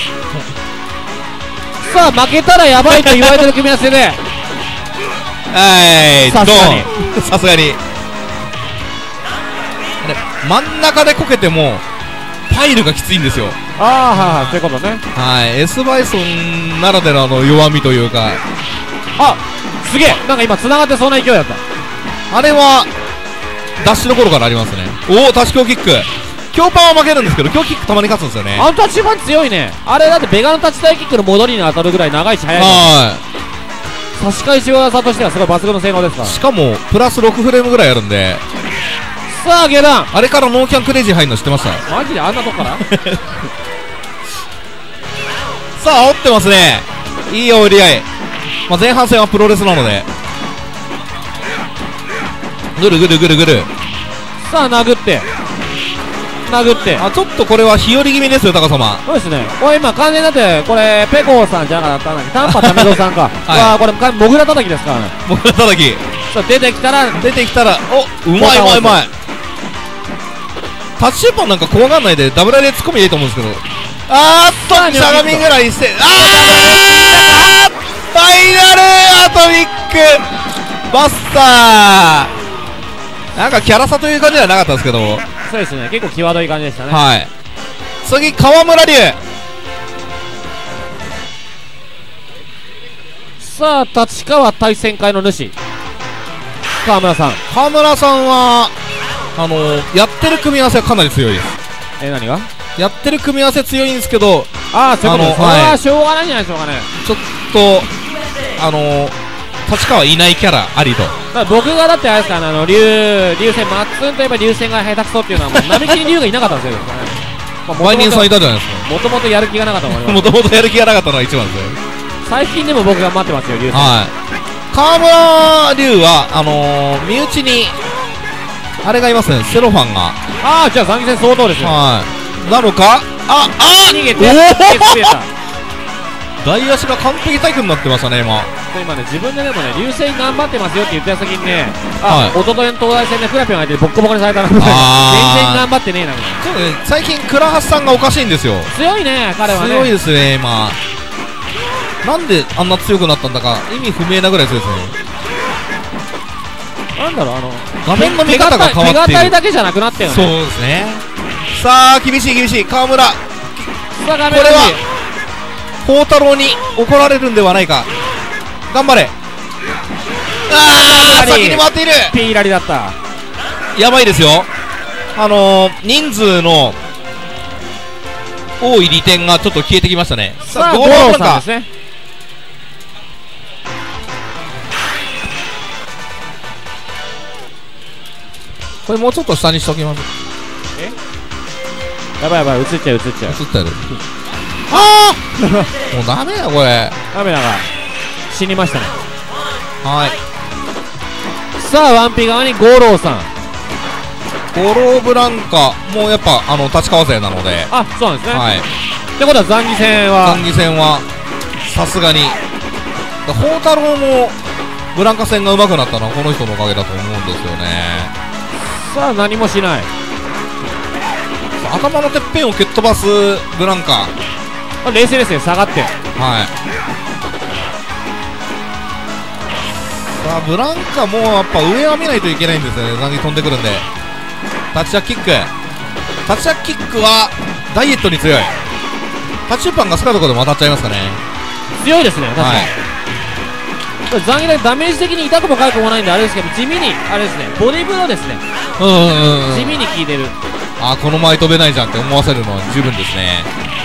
S5: さあ負けたらやばいと言われてる組み合わせで
S6: はい
S5: さすがに
S6: ドンさすがに真ん中でこけてもパイルがきついんですよ。
S5: ああ、はいはい、そういうことね。
S6: はい、 S バイソンならではの弱みというか、
S5: あ、すげえ、なんか今繋がってそうな勢いだった。
S6: あれはダッシュの頃からありますね。おお、立ち強キック。強パンは負けるんですけど、強キックたまに勝つんですよね。
S5: あの立ちパン強いね。あれだってベガの立ち台キックの戻りに当たるぐらい長いし速いから、
S6: は
S5: 差し返し技としてはすごい抜群の性能ですから。
S6: い、しかもプラスろくフレームぐらいあるんで、
S5: さあ下段、
S6: あれからノーキャンクレイジー入るの知ってました？
S5: マジであんなとこから
S6: さあ、煽ってますね。いい煽り合い。まあ、前半戦はプロレスなので、ぐるぐるぐるぐる。
S5: さあ殴って殴って、
S6: あ、ちょっとこれは日和気味ですよ、高様。
S5: そうですね。これ今完全にだってこれペコさんじゃなかったんだっけ、丹波タメドさんか
S6: はい
S5: わあ、これモグラ叩きですからね。
S6: もぐら叩き
S5: さあ出てきたら
S6: 出てきたら、お、うまいうまいうまい。タッチシューパンなんか怖がんないでダブルアイで突っ込みでいいと思うんですけど、あーっとしゃがみぐらいして、あーファイナルアトミックバスター。なんかキャラ差という感じではなかったですけど、
S5: そうですね、結構際どい感じでしたね。
S6: はい。次、川村龍。
S5: さあ立川対戦会の主川村さん、
S6: 川村さんはあのー、やってる組み合わせはかなり強いです。
S5: え、何が
S6: やってる組み合わせ強いんですけど、
S5: ああ、そういうことです。それ
S6: あのはい
S5: はしょうがないんじゃないでしょうかね。
S6: ちょっとあのー、立川いないキャラありと。
S5: だから僕がだってあれですからね、あの竜竜戦、マッツンといえば竜戦が下手くそっていうのはもう並木に竜がいなかったんですよ、まあ、
S6: 売人さんいたじゃないです
S5: もともとやる気がなかったのが
S6: か。もともとやる気がなかったのが一番ですよ。
S5: 最近でも僕が待ってますよ、竜戦。
S6: はい。川村龍はあのー、身内にあれがいますね、セロファンが。
S5: ああ、じゃあ残機戦相当ですよ。
S6: はいなのか、ああ
S5: 逃げて
S6: お
S5: 逃げてた
S6: 大足が完璧タイプになってましたね、今。
S5: 今ね、自分ででもね、流星頑張ってますよって言った先にね、
S6: はい
S5: あ、一昨日の東大戦でフラピョン相手でボッコボコにされたな、全然
S6: あー
S5: 頑張ってねえな、みたいな。
S6: そうね、最近倉橋さんがおかしいんですよ。
S5: 強いね、彼はね。
S6: 強いですね、今。なんであんな強くなったんだか意味不明なぐらい強いですね。
S5: なんだろう、あの、
S6: 画面の見方が変わっている。
S5: 手堅いだけじゃなくなったよね。
S6: そうですね。さあ、厳しい厳しい。川村、こ
S5: さあ、画面
S6: れは孝太郎に怒られるんではないか。頑張れ。ああ、先に回っている。
S5: ピーラリだった。
S6: やばいですよ。あのー、人数の多い利点がちょっと消えてきましたね。
S5: さあ、
S6: ゴ
S5: 五郎
S6: ールか
S5: さんですね。
S6: これもうちょっと下にしときます。
S5: やばいやばい、映っちゃう映っちゃう。
S6: 映ってる。ああもうダメだこれ。
S5: カメラが死にましたね。
S6: はい。
S5: さあ、ワンピ側に五郎さん。
S6: ゴローブランカもうやっぱあの立川勢なので、
S5: あ、そうなんですね。
S6: はい。
S5: ってことは残機戦は
S6: 残機戦はさすがにだ宝太郎もブランカ戦が上手くなったのはこの人のおかげだと思うんですよね。
S5: さあ、何もしない。
S6: 頭のてっぺんを蹴っ飛ばすブランカ。
S5: あ、冷静ですね、下がって。
S6: はい。さあブランカもやっぱ上は見ないといけないんですよね。残機飛んでくるんで。タッチアップキックタッチアップキックはダイエットに強い。タッチパンが好きなところでも当たっちゃいますかね。
S5: 強いですね、確かに。
S6: はい。
S5: これ残機でダメージ的に痛くも痒くもないんであれですけど、地味にあれですね、ボディーブローですね、
S6: うんうんうん、
S5: 地味に効いてる。
S6: あー、この前飛べないじゃんって思わせるのは十分ですね。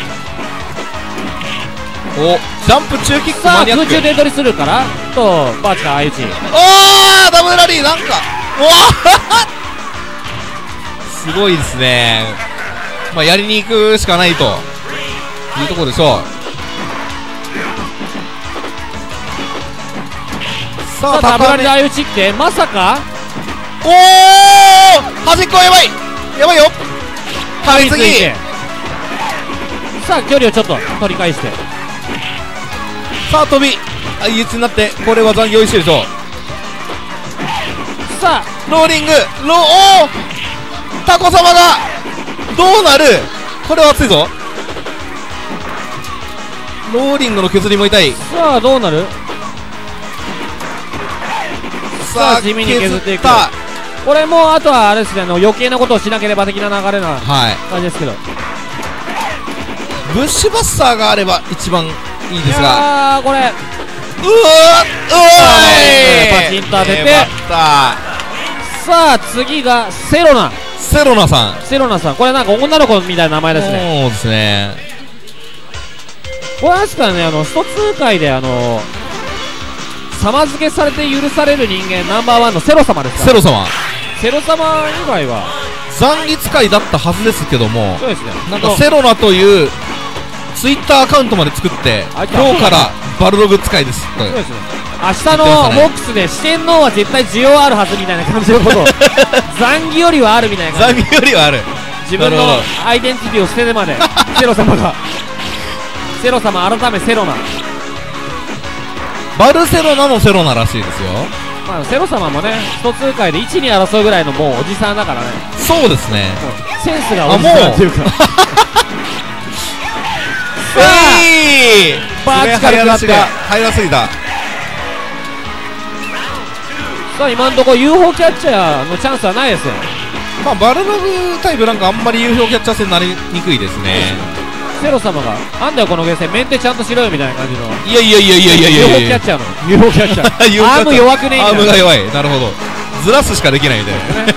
S6: お、ジャンプ中キック
S5: さあ、
S6: マニアック。
S5: 空中で取りするからとバーチか相打ち。
S6: おー、ダブルラリーなんかうわすごいですね。まあやりに行くしかないというところでしょう。さあ
S5: さあ、ダブ
S6: 高め、
S5: ルラリで相打ちってまさか
S6: おー、端っこやばいやばいよ。噛みつぎ。
S5: ついてさあ、距離をちょっと取り返して、
S6: さあ飛び、あ、いい位置になって、これは残業一緒でしょう。
S5: さあ
S6: ローリング、ロー、おー、タコ様がどうなる。これは熱いぞ。ローリングの削りも痛い。
S5: さあどうなる。さあ地味に削っていく。
S6: た。
S5: これもあとはあれですね、あの余計なことをしなければ的な流れな
S6: はい
S5: 感じですけど、
S6: ブッシュバスターがあれば一番いいですが、
S5: あーこれ
S6: うわーうわー
S5: パチンと当てて、
S6: 粘った
S5: さあ次がセロナ
S6: セロナさん。
S5: セロナさん、これなんか女の子みたいな名前ですね。
S6: そうですね。
S5: これですからね、あのストツー界であの様付けされて許される人間ナンバーワンのセロ様ですから。
S6: セロ様
S5: セロ様以外は
S6: 残月会だったはずですけども、
S5: そうですね、
S6: なんかセロナというツイッターアカウントまで作って
S5: あ
S6: 今日からバルログ使いですと。
S5: そうですね、明日のモックスで四天王は絶対需要あるはずみたいな感じのことを残儀よりはあるみたいな感じ
S6: 残儀よりはある。
S5: 自分のアイデンティティを捨ててまでセロ様がセロ様改めセロナ、
S6: バルセロナのセロナらしいですよ。
S5: まあ、セロ様もねストツー界でいちに争うぐらいのもうおじさんだからね、
S6: そうですね。
S5: センスがおじさんっていうかさあ
S6: えい
S5: バーチカルになって
S6: が入らすぎた。
S5: さあ今のところ ユーフォー キャッチャーのチャンスはないですよ。
S6: まあバルログ対ブランカあんまり有効キャッチャー戦になりにくいですね。
S5: セロ様がなんだよこのゲーセンメンテちゃんとしろよみたいな感じの
S6: いやいやいやいやいやい
S5: ユーフォー キ
S6: やいや
S5: ャッチャーの ユーフォー キャッチャー
S6: ユーフォーキャッチャー
S5: アーム弱くねえみ
S6: アー
S5: たいな
S6: ムが弱い。なるほど。ずらすしかできないみたいな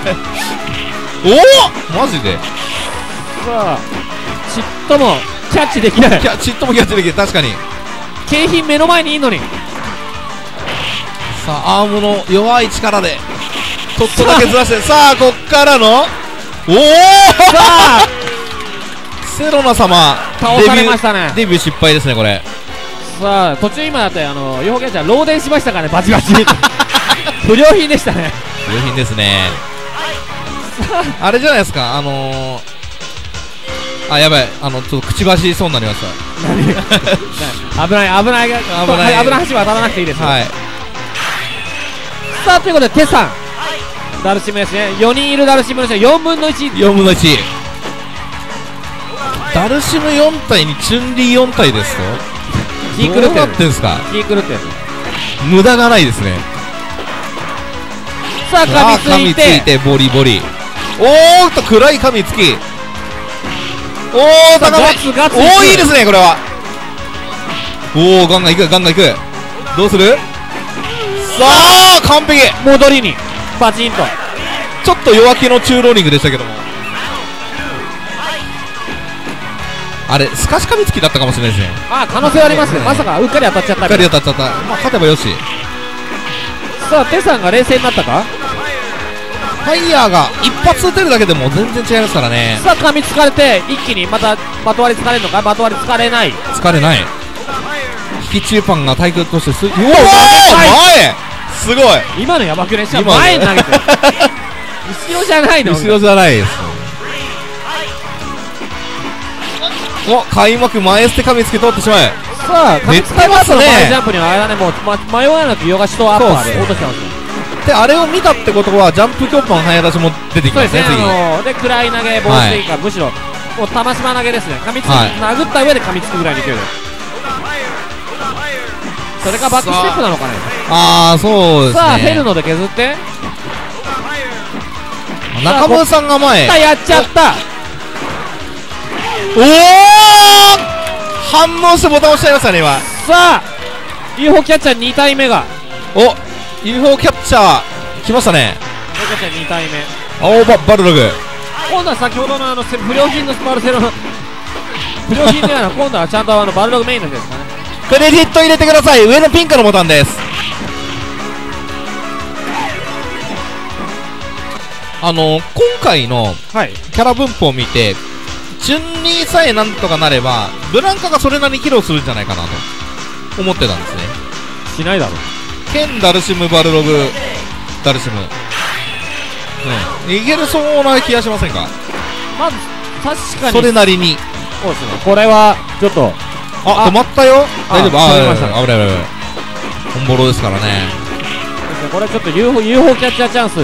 S6: おおマジで
S5: さあちっともキャッチできない
S6: キャちっともキャッチできる。確かに。
S5: 景品目の前にいいのに
S6: さあアームの弱い力でちょっとだけずらしてさあこっからのおお
S5: さあ
S6: セロナ様
S5: 倒されましたね。
S6: デビューデビュー失敗ですねこれ。
S5: さあ途中今だってあの ユーフォー キャッチャー漏電しましたからねバチバチ不良品でしたね
S6: 不良品ですねあれじゃないですかあのー、あやばいあのちょっと口走りそうになりました
S5: 危ない危ない危ない
S6: 危ない
S5: 危ない橋は当たらなくていいですよ、
S6: はい。
S5: さあということでテさんダルシムですね、よにんいるダルシムのよんぶんのいち、
S6: よんぶんのいちダルシムよん体にチュンリーよん体ですと
S5: 気狂ってる
S6: どうなってんすか。
S5: 気狂ってる。
S6: 無駄がないですね。
S5: さあ
S6: あー
S5: 噛みついて
S6: 噛みついてボリボリ。おーっと暗い噛みつき。おー高め
S5: ガツガツ
S6: おーいいですねこれは。おーガンガンいくガンガンいく。どうする。さあ完璧。
S5: 戻りにバチンと
S6: ちょっと弱気の中ローリングでしたけども、あれスカシ噛みつきだったかもしれないですね。
S5: ああ可能性はありますね。まさかうっかり当たっちゃった
S6: うっかり当たっちゃった。まあ勝てばよし。
S5: さあテさんが冷静になったか。
S6: ファイヤーが一発撃てるだけでも全然違いますからね。
S5: さあ噛みつかれて一気にまたまとわりつかれるのか。まとわりつかれない。
S6: 疲れない。引き中パンが対空としてすうわー前すごい。
S5: 今のやばくね。しかも
S6: 今の
S5: 前に投げてる後ろじゃないの。
S6: 後ろじゃないです。お開幕前捨て噛みつけ取ってしまえ。
S5: さあ噛みつかれた後の
S6: ね
S5: 前ジャンプには間ねもう、ま、迷わなくヨガシとアッパーで
S6: そうっす
S5: 落としてますよ。
S6: であれを見たってことはジャンプ強パン早出しも出てき
S5: そうですね。
S6: ますね次に。
S5: あのー、で暗い投げ防止でいいか、むしろもう玉島投げですね。噛みつく、
S6: はい
S5: 殴った上で噛みつくぐらいの勢いで。それがバックステップなのかね。
S6: ああそうですね。
S5: さあヘルノで削って
S6: 中村さんが前。
S5: あやっちゃった。
S6: おお反応してボタン押しちゃいましたね今。
S5: さあ ユーフォー キャッチャーに体目が
S6: お ユーフォー キャッチャー来ましたね。
S5: ユーフォー キャッチャーに体目。
S6: 青ババルログ。
S5: 今度は先ほどのあのせ不良品のスパルセロの不良品ではなく今度はちゃんとあのバルログメインの人ですかね。
S6: クレジット入れてください。上のピンクのボタンです。あの今回の
S5: はい
S6: キャラ分布を見てチュンリーさえなんとかなればブランカがそれなりに披露するんじゃないかなと思ってたんですね。
S5: しないだろう。
S6: ケンダルシムバルログダルシムうんいけるそうな気がしませんか。
S5: まず確かに
S6: それなりに。
S5: そうですね。これはちょっと
S6: あ
S5: あ
S6: 止まったよ。大丈夫。あ
S5: 止まりました
S6: 危ない危ない危ない。本ボロですからね。
S5: これちょっと ユーフォー ユーフォー キャッチャーチャンス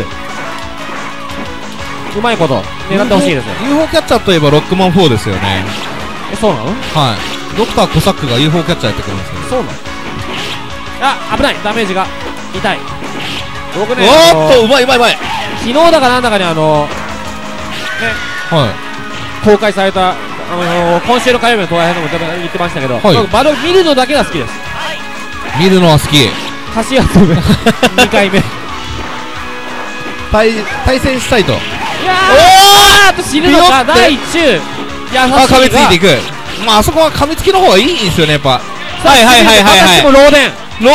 S5: うまいこと狙ってほしいですね。
S6: ユーフォー キャッチャーといえばロックマンフォーですよね。
S5: えそうなの。
S6: はいドクターコサックが ユーフォー キャッチャーやってくるんですよ。
S5: そうなの。あ危ないダメージが痛い。僕ね
S6: おーっとうまいうまいうまい。
S5: 基昨日だかなんだかにあの
S6: は
S5: 公開されたあの今週の火曜日の東大編でも言ってましたけど、
S6: はい
S5: 僕バド見るのだけが好きです。
S6: い。見るのは好き。
S5: 箸休めにかいめ。い
S6: 対対戦したいと。
S5: やー、あと死ぬのか。
S6: ピヨって
S5: 第中優しいが
S6: あ、噛みついていく。まああそこは噛みつきの方がいいんですよね、やっぱ。
S5: はいはいはいはいはい。私も漏電。
S6: ロー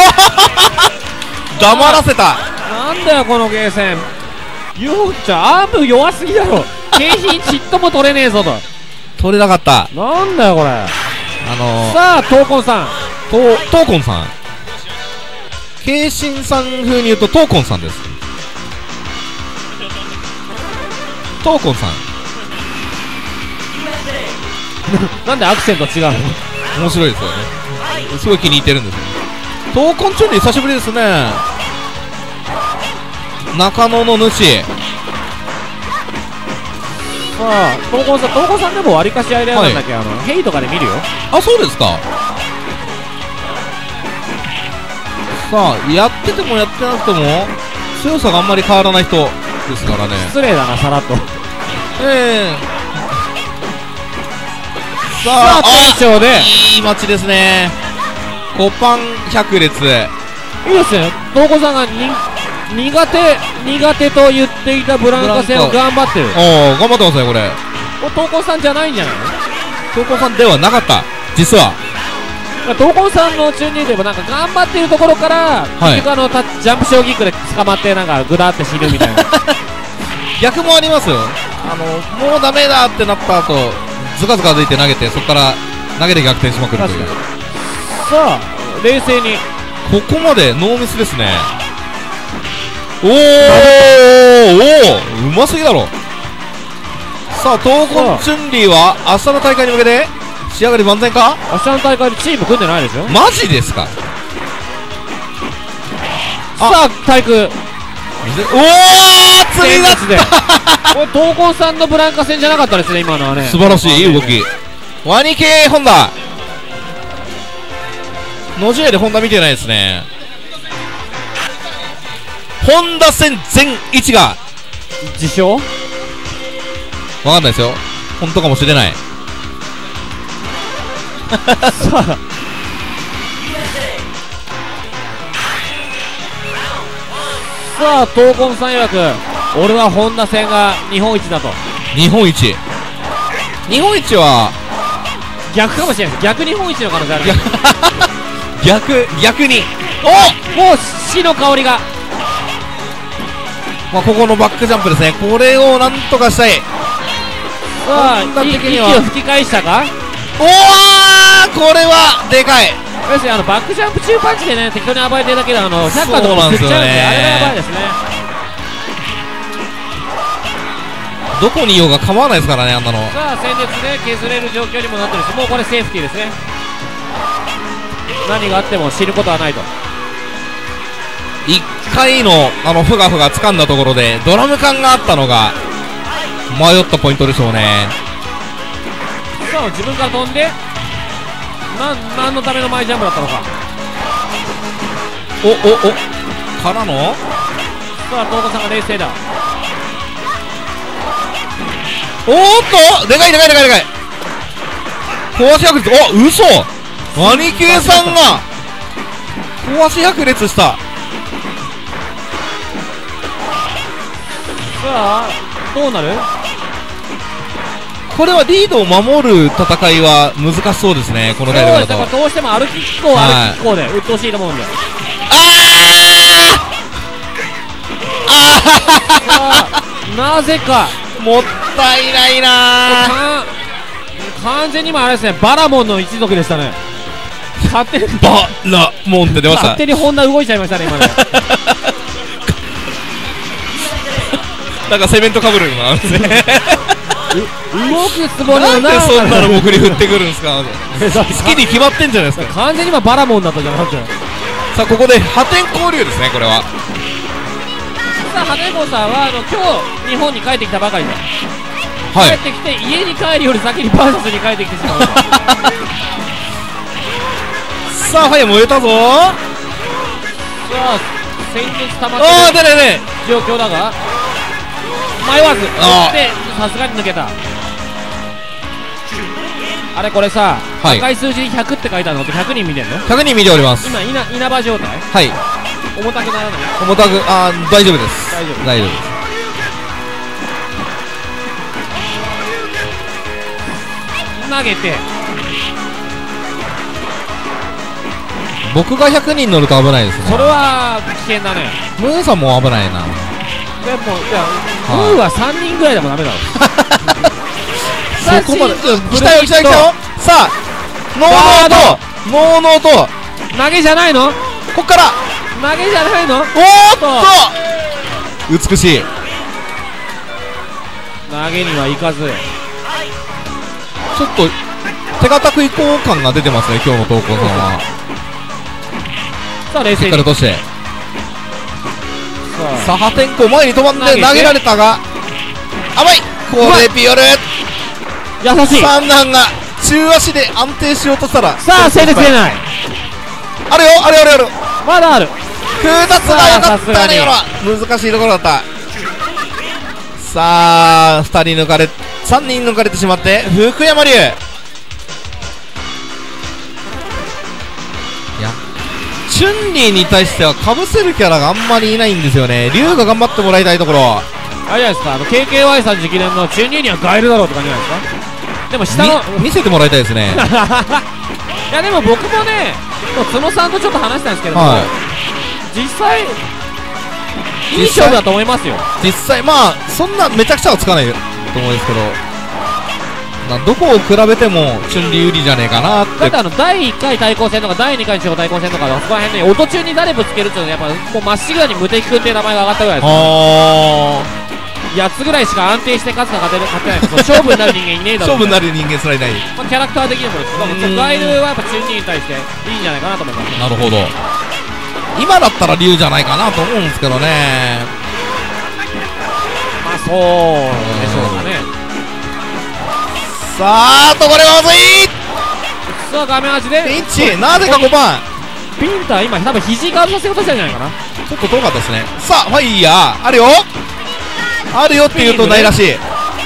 S6: 黙らせた。
S5: なんだよこのゲーセン。ユーフォーちゃんアーム弱すぎだろ。景品ちっとも取れねえぞと。
S6: 取れなかった。
S5: なんだよこれ。
S6: あのー、
S5: さあ闘魂さん、
S6: とトーコンさん。慶信さん風に言うとトーコンさんです。トーコンさん。
S5: なんでアクセント違うの。
S6: 面白いですよね。すごい気に入ってるんですよ。トーコンチュンリー久しぶりですね。中野の主。
S5: さあ闘魂さん、闘魂さんでもわりかしあれなんだっけ、あのヘイとかで見るよ。
S6: あ、そうですか。さあやっててもやってなくても強さがあんまり変わらない人ですからね。
S5: 失礼だなさらっと。
S6: ええー、さあ
S5: さあ店長で
S6: いい街ですね。コパン百列。
S5: いいですね。闘魂さんがに苦手苦手と言っていたブランカ戦を頑張ってる。
S6: おお頑張ってますねこれ。
S5: お闘魂さんじゃないんじゃないの。
S6: トーコンさんではなかった実は。
S5: 闘魂さんの中にでもなんか頑張ってるところから、
S6: はい
S5: 結局あのタッチジャンプショーキックで捕まってなんかグダって死ぬみたいな。
S6: 逆もありますよ。あのもうダメだってなった後ズカズカついて投げてそこから投げて逆転しまくるという。
S5: さあ冷静に
S6: ここまでノーミスですね。おーおおうますぎだろ。さあ闘魂チュンリーは明日の大会に向けて仕上がり万全か。
S5: 明日の大会でチーム組んでないでしょ。
S6: マジですか。
S5: さあ体育
S6: おお釣りだっ
S5: でこれ闘魂さんのブランカ戦じゃなかったですね今のはね。
S6: 素晴らしいいい動き。ワニ系ホンダ野試合でホンダ見てないですね。ホンダ戦全位置が
S5: 自称
S6: わかんないですよ。本当かもしれない。
S5: さあさあ闘魂さん曰く俺はホンダ戦が日本一だと。
S6: 日本一日本一は
S5: 逆かもしれないです。逆日本一の可能性ある。
S6: 逆逆に
S5: おもう死の香りが。
S6: まあここのバックジャンプですね。これをなんとかしたい。
S5: さあ
S6: ホンダ的
S5: 息
S6: には
S5: を吹き返したか。
S6: おおこれはでかい。
S5: 要するにあのバックジャンプ中パンチでね適当に暴れてるだけであのひゃっかいとかも吸っちゃうんで、あれがやばいですね。
S6: どこにいようが構わないですからねあんなの。
S5: さあ戦列で削れる状況にもなってるし、もうこれセーフティーですね。何があっても知ることはないと。
S6: いっかいのあのふがふが掴んだところでドラム感があったのが迷ったポイントでしょうね。
S5: さあ自分から飛んでなん何のための前ジャンプだったのか。
S6: おおおからの
S5: さあ東子さんが冷静だ。
S6: おーっとでかいでかいでかいでかい壊し百列。お嘘ワニ系さんが壊し百列した。
S5: さあどうなる。
S6: これはリードを守る戦いは難しそうですねこのライ
S5: そう
S6: ブだと。
S5: ですね、どうしても歩き機構
S6: はい
S5: 歩き機構で鬱陶しいと思うんで。
S6: あ
S5: さあなぜか
S6: あもったいないなー。
S5: か完全に今あれですね、バラモンの一族でしたね。勝手に
S6: バラモンって出ました。
S5: 勝手にホンダ動いちゃいましたね今ね。
S6: なんかセメントかぶるのがあるんですね。
S5: 動くつもり
S6: なんで
S5: のな
S6: そんなの僕に振ってくるんですか。
S5: 好
S6: 好きに決まってんじゃないですか。
S5: 完全に今バラモンだったじゃなくて。
S6: さあここで破天荒流ですねこれは。
S5: さあ羽根子さんはあの今日日本に帰ってきたばかりで、
S6: はい
S5: 帰ってきて家に帰るより先にバーサスに帰ってきてしまうと。
S6: さあファイヤー燃えたぞー。
S5: さあ戦術溜まってる
S6: ああ出ないね。
S5: 状況だが、 迷わず
S6: あー
S5: でさすがに抜けた。あれこれさ、
S6: はい
S5: 赤い数字にひゃくって書いてあるのってひゃくにん見てんの？
S6: ひゃくにん見ております。
S5: 今稲稲葉状態？
S6: はい。
S5: 重たくならない？
S6: 重たく、あー、大丈夫です。
S5: 大丈夫
S6: 大丈夫です。
S5: 投げて
S6: 僕がひゃくにん乗ると危ないですね。
S5: それは危険だね。
S6: ムーさんも危ないな。
S5: でもいや
S6: はい
S5: ムーはさんにんぐらいでもダメだろ。
S6: そこまで。
S5: さあ
S6: 来たよ来たよ来たよ。さあ、ノーノーと、ノーノーと、
S5: 投げじゃないの？
S6: こっから、
S5: 投げじゃないの？
S6: おーっと美しい。
S5: 投げにはいかず。
S6: ちょっと、手堅く移行感が出てますね、今日の投稿さんは。
S5: さあ冷静に
S6: しっかりとして。
S5: さ
S6: さあ、破天荒前に飛ばんで
S5: 投げて
S6: 投げられたが、甘いこれピヨル
S5: あ優しい。
S6: 三男が中足で安定しようとしたら、
S5: さあ戦列出ない。
S6: あるよあるよあるよある。
S5: まだある。
S6: 空奪が良か
S5: さあさ
S6: ったね、
S5: すがに
S6: 今の難しいところだった。さあ、ふたり抜かれ、さんにん抜かれてしまって、福山龍。いや、チュンリーに対してはかぶせるキャラがあんまりいないんですよね。龍が頑張ってもらいたいところ。
S5: あれじゃないですか、あの ケーケーワイ さん直伝の中二にはガエルだろうって感じじゃないですか。でも下の
S6: み見せてもらいたいですね。
S5: いやでも僕もね、もう角さんとちょっと話したんですけども、
S6: は
S5: 実際いい勝負だと思いますよ。
S6: 実際まあそんなめちゃくちゃはつかないと思うんですけど、などこを比べてもチュンリー有利じゃねえかなっ。
S5: だっててあのだいいっかい対抗戦とかだいにかい地方対抗戦とかあそこら辺で音中に誰ぶつけるっていうのはやっぱもうまっしぐらに無敵君っていう名前が上がったぐらいです
S6: あ
S5: やつぐらいしか安定して勝つか勝てる勝てないか勝負になる人間いねえ
S6: ー
S5: だろう、
S6: 勝負になる人間すらいない。
S5: まあ、キャラクター的にもです
S6: うん
S5: けどガイルはやっぱ中二に対していいんじゃないかなと思います。
S6: なるほど。今だったら龍じゃないかなと思うんですけどね。
S5: まあそうでしょうかね。
S6: さあとこれはまずい。
S5: さあ画面端で
S6: ピンチなぜかごばん
S5: ピンター今多分肘ガードさせようとしたんじゃないかな。
S6: ちょっと遠かったですね。さあファイヤーあるよあるよって言うとないらしい。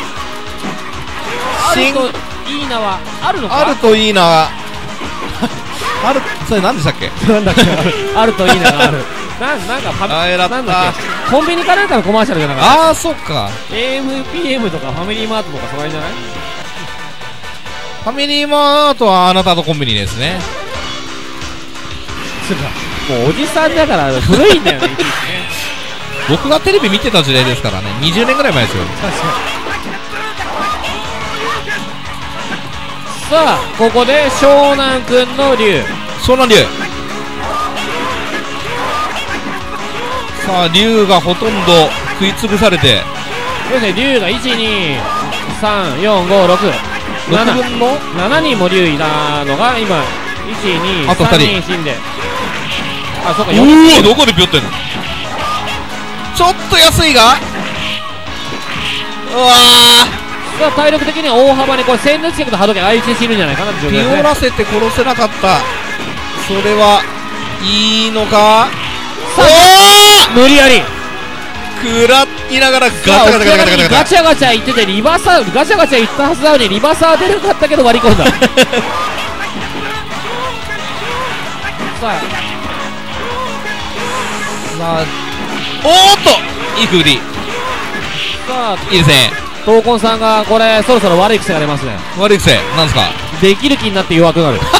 S5: あるといいなはあるのか。
S6: あるといいなあるそれ何でしたっけ。
S5: なんだっけあるといいながあるなんなんかファ
S6: あえらった
S5: なんだっけコンビニかなんかのコマーシャルじゃなかった。
S6: ああそっか。
S5: エーエムピーエム とかファミリーマートとかそこら辺じゃない。
S6: ファミリーマートはあなたとコンビニですね。
S5: つうかもうおじさんだから古いんだよねいちいちね。
S6: 僕がテレビ見てた時代ですからね。にじゅうねんぐらい前ですよ。
S5: 確かに。さあここで湘南くんの竜。
S6: 湘南龍。さあ龍がほとんど食いつぶされて
S5: 要するに竜がいちにさんよんごろく
S6: ろくぶんの
S5: ななにんも竜いたのが今いちに
S6: あと
S5: さん
S6: ふたり
S5: にん死んで、あそうか
S6: お
S5: よにん
S6: おどこでピョってんの。ちょっと安いがうわ
S5: さあ体力的には大幅にこれ戦列局と波動拳相手死ぬんじゃないかなって状況
S6: ーピ
S5: ですね。
S6: オらせて殺せなかった。それはいいのか。お
S5: 無理やり
S6: お食らいながらガチャガチャガチャガチャガチャ
S5: ガチャガチャ言っててリバーサーガチャガチャ言ったはずなのにリバーサー出なかったけど割り込んださあ
S6: さあおーっといいくぐり
S5: さあ
S6: いいですね。
S5: 闘魂さんがこれそろそろ悪い癖が出ますね。
S6: 悪い癖なんですか。
S5: できる気になって弱くなる
S6: もっ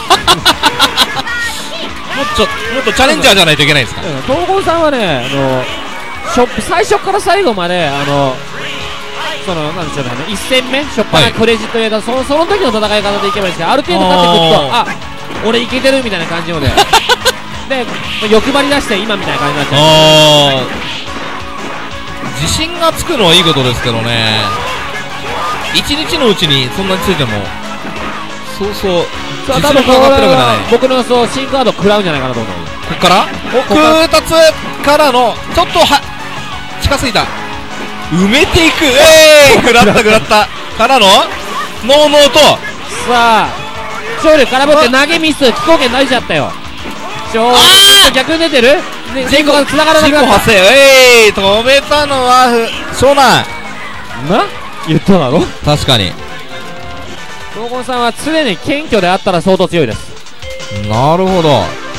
S6: ともっとチャレンジャーじゃないといけないんですか。
S5: 闘魂さんはねあのしょ最初から最後まであのそのなんでしょうねいち戦目しょっぱなクレジット入れた、そのその時の戦い方でいけばいいですけど、ある程度勝ってくるとあ俺いけてるみたいな感じのでで欲張り出して今みたいな感じになっちゃう。
S6: あー自信がつくのはいいことですけどね。一日のうちにそんなについてもそうそう
S5: さあ
S6: 実
S5: 多分これ
S6: 力が上がってるわけじゃない。
S5: は僕の予想新カード食らうんじゃないかなと思う。
S6: こっから空達からのちょっとは近すぎた埋めていくえーい食らった食らったからのノーノーと
S5: さあ勝利空振って投げミス飛行権出しちゃったよ。勝利逆に出てるね前後が繋がらな
S6: 事故
S5: かった。
S6: 発生えい止めたのはふ湘南
S5: な言っただろ。
S6: 確かに。
S5: 東郷さんは常に謙虚であったら相当強いです。
S6: なるほど。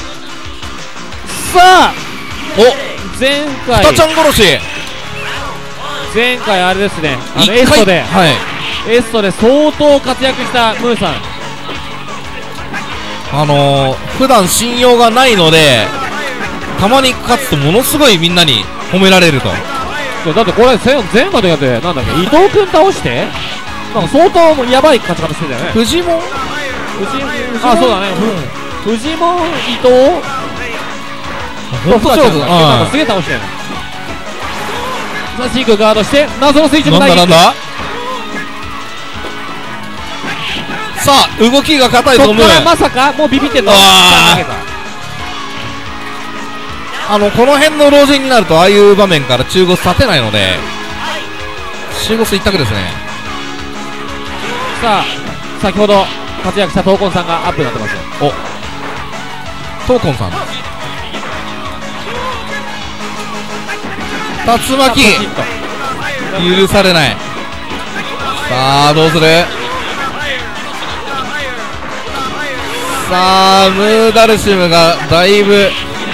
S5: さあ
S6: お
S5: 前回
S6: ふたちゃん殺し。
S5: 前回あれですね、あの
S6: 一回
S5: エストで、
S6: はい。
S5: エストで相当活躍したムーさん。
S6: あのー、普段信用がないので、たまに勝つとものすごいみんなに褒められると。
S5: だってこれ前前回とやってなんだっけ、伊藤君倒してなんか相当やばい勝ち方してたよね。
S6: フジモン
S5: 藤あそうだね、フジモン伊藤
S6: 本当そうだ。
S5: なんかすげえ倒してる。さあシークガードして謎の垂直
S6: なんだなん
S5: 大撃。
S6: だ。さあ動きが硬いと思う。
S5: そっからまさかもうビビってんの。
S6: あー
S5: さあ投げた。
S6: あのこの辺の老人になるとああいう場面から中腰立てないので中腰一択ですね。
S5: さあ先ほど活躍した闘魂さんがアップになってますよ。
S6: おトーコンさん竜巻許されない。さあどうする。さあムーダルシムがだいぶ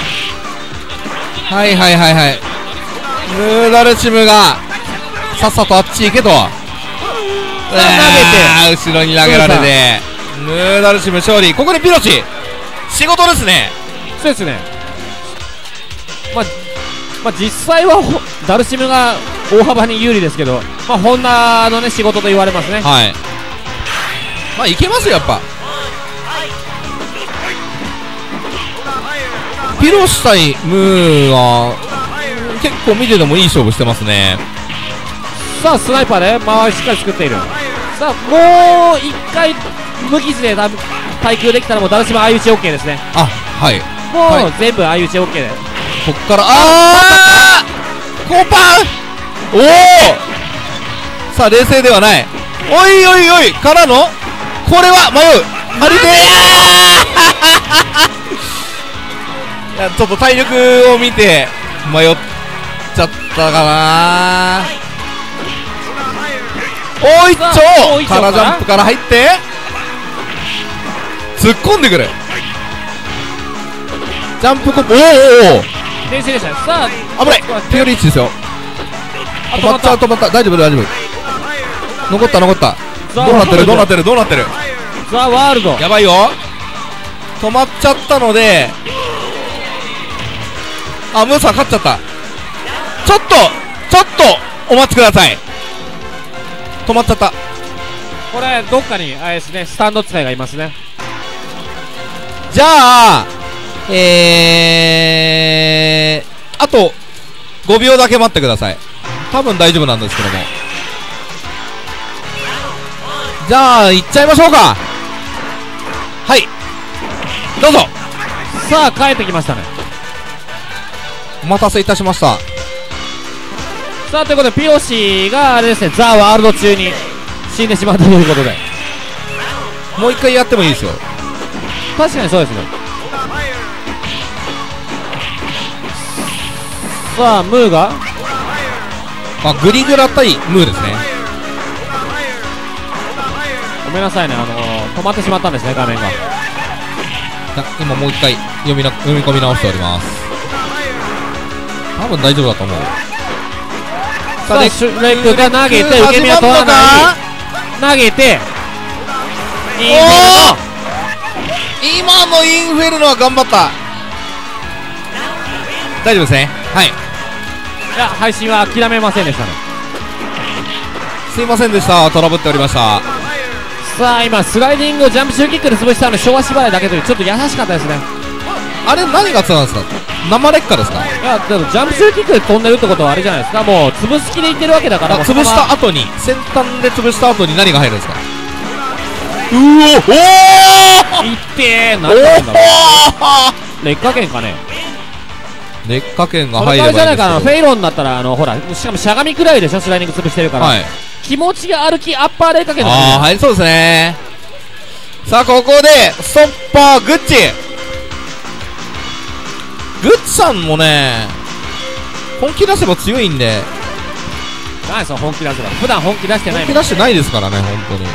S6: はいはいはいはいムーダルシムがさっさとあっち行けと投げて後ろに投げられてムーダルシム勝利。ここでピロシ仕事ですね。
S5: そうですね。まあ、まあ、実際はほダルシムが大幅に有利ですけど、まあ、ホンダのね仕事と言われますね。
S6: はい。まあいけますよやっぱ。ピロシ対ムーは結構見ててもいい勝負してますね。
S5: さあスナイパーで間合いしっかり作っている。さあもう一回無傷で対空できたらもうダルシム相打ち OK ですね。
S6: あはい。
S5: もう、
S6: はい、
S5: 全部相打ち OK で
S6: こっからあーコンパンおおさあ冷静ではない。おいおいおいからのこれは迷うあれでいやちょっと体力を見て迷っちゃったかな。おいっちょ
S5: おいっちょ
S6: からジャンプから入って突っ込んでくるジャンプコンボ。おーおーおー
S5: 冷静でしたね。さあ
S6: 危ないピオリーチですよ。止まった止まった大丈夫大丈夫残った残ったどうなってるどうなってるどうなってる
S5: ザ・ワールド
S6: やばいよ止まっちゃったのであムーさん勝っちゃった。ちょっとちょっとお待ちください。止まっちゃった。
S5: これどっかにあれですねスタンド使いがいますね。
S6: じゃあえーあとごびょうだけ待ってください。多分大丈夫なんですけども。じゃあ行っちゃいましょうか。はいどうぞ。
S5: さあ帰ってきましたね。
S6: お待たせいたしました。
S5: さあということでピロシがあれですねザ・ワールド中に死んでしまったということで
S6: もう一回やってもいいですよ。
S5: 確かにそうですね。さあムーが
S6: あグリグラ対ムーですね。
S5: ごめんなさいねあのー、止まってしまったんですね画面が。
S6: 今もう一回読みな読み込み直しております。多分大丈夫だと思う。
S5: さあシュレックが投げて受け身は取らない投げてインフェルノ
S6: 今のインフェルノは頑張った。大丈夫ですね。はい
S5: いや配信は諦めませんでしたね。
S6: すいませんでした。トラブっておりました。
S5: さあ今スライディングをジャンプシューキックで潰したので昭和縛りだけというちょっと優しかったですね。
S6: あれ何がつなんですか。生劣化ですか。
S5: いやでもジャンプシューキックで飛んでるってことはあれじゃないですか。もう潰す気でいってるわけだからもう
S6: 潰した後に先端で潰した後に何が入るんですか。うおお
S5: いってー何なんだろう劣化圏かね。
S6: 劣化圏が
S5: これ
S6: 入ればいいんですけど
S5: からじゃないかな。フェイロンだったらあのほらしかもしゃがみくらいでしょスライディング潰してるから、
S6: はい
S5: 気持ちが歩きアッパー劣化圏の
S6: ああ入りそうですね。さあここでストッパーグッチグッチさんもね本気出せば強いんで
S5: 何その本気出せば、普段本気出してないもん。
S6: 本気出してないですからね、本当に。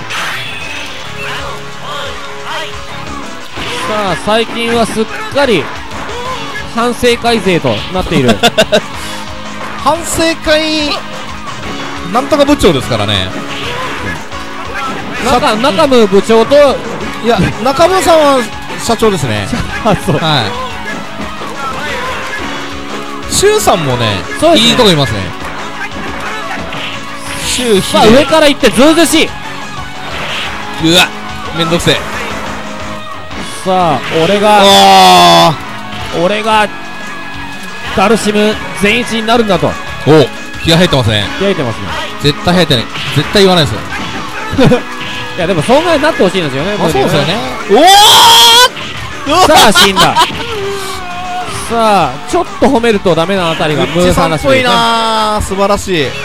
S5: さあ最近はすっかり反省会勢となっている
S6: 反省会なんとか部長ですからね。
S5: 中中村部長と
S6: いや、中村さんは社長ですね。
S5: あそう
S6: はい。周さんもね、
S5: そうですね
S6: いいとこいますね。周
S5: さあ上から行ってずうずうしい。
S6: うわ、めんどくせえ。
S5: さあ俺が
S6: あ
S5: 俺がダルシム全一になるんだと
S6: ーお、気が入ってますね。
S5: 開いてますね。
S6: 絶対入ってない。絶対言わないですよ。
S5: いやでもそんぐらいになってほしいんですよね。
S6: まあそうですよね。
S5: さあ死んだ。さあちょっと褒めるとダメなあたりがムーさんらしいですね。
S6: っぽいなー、素晴らしい。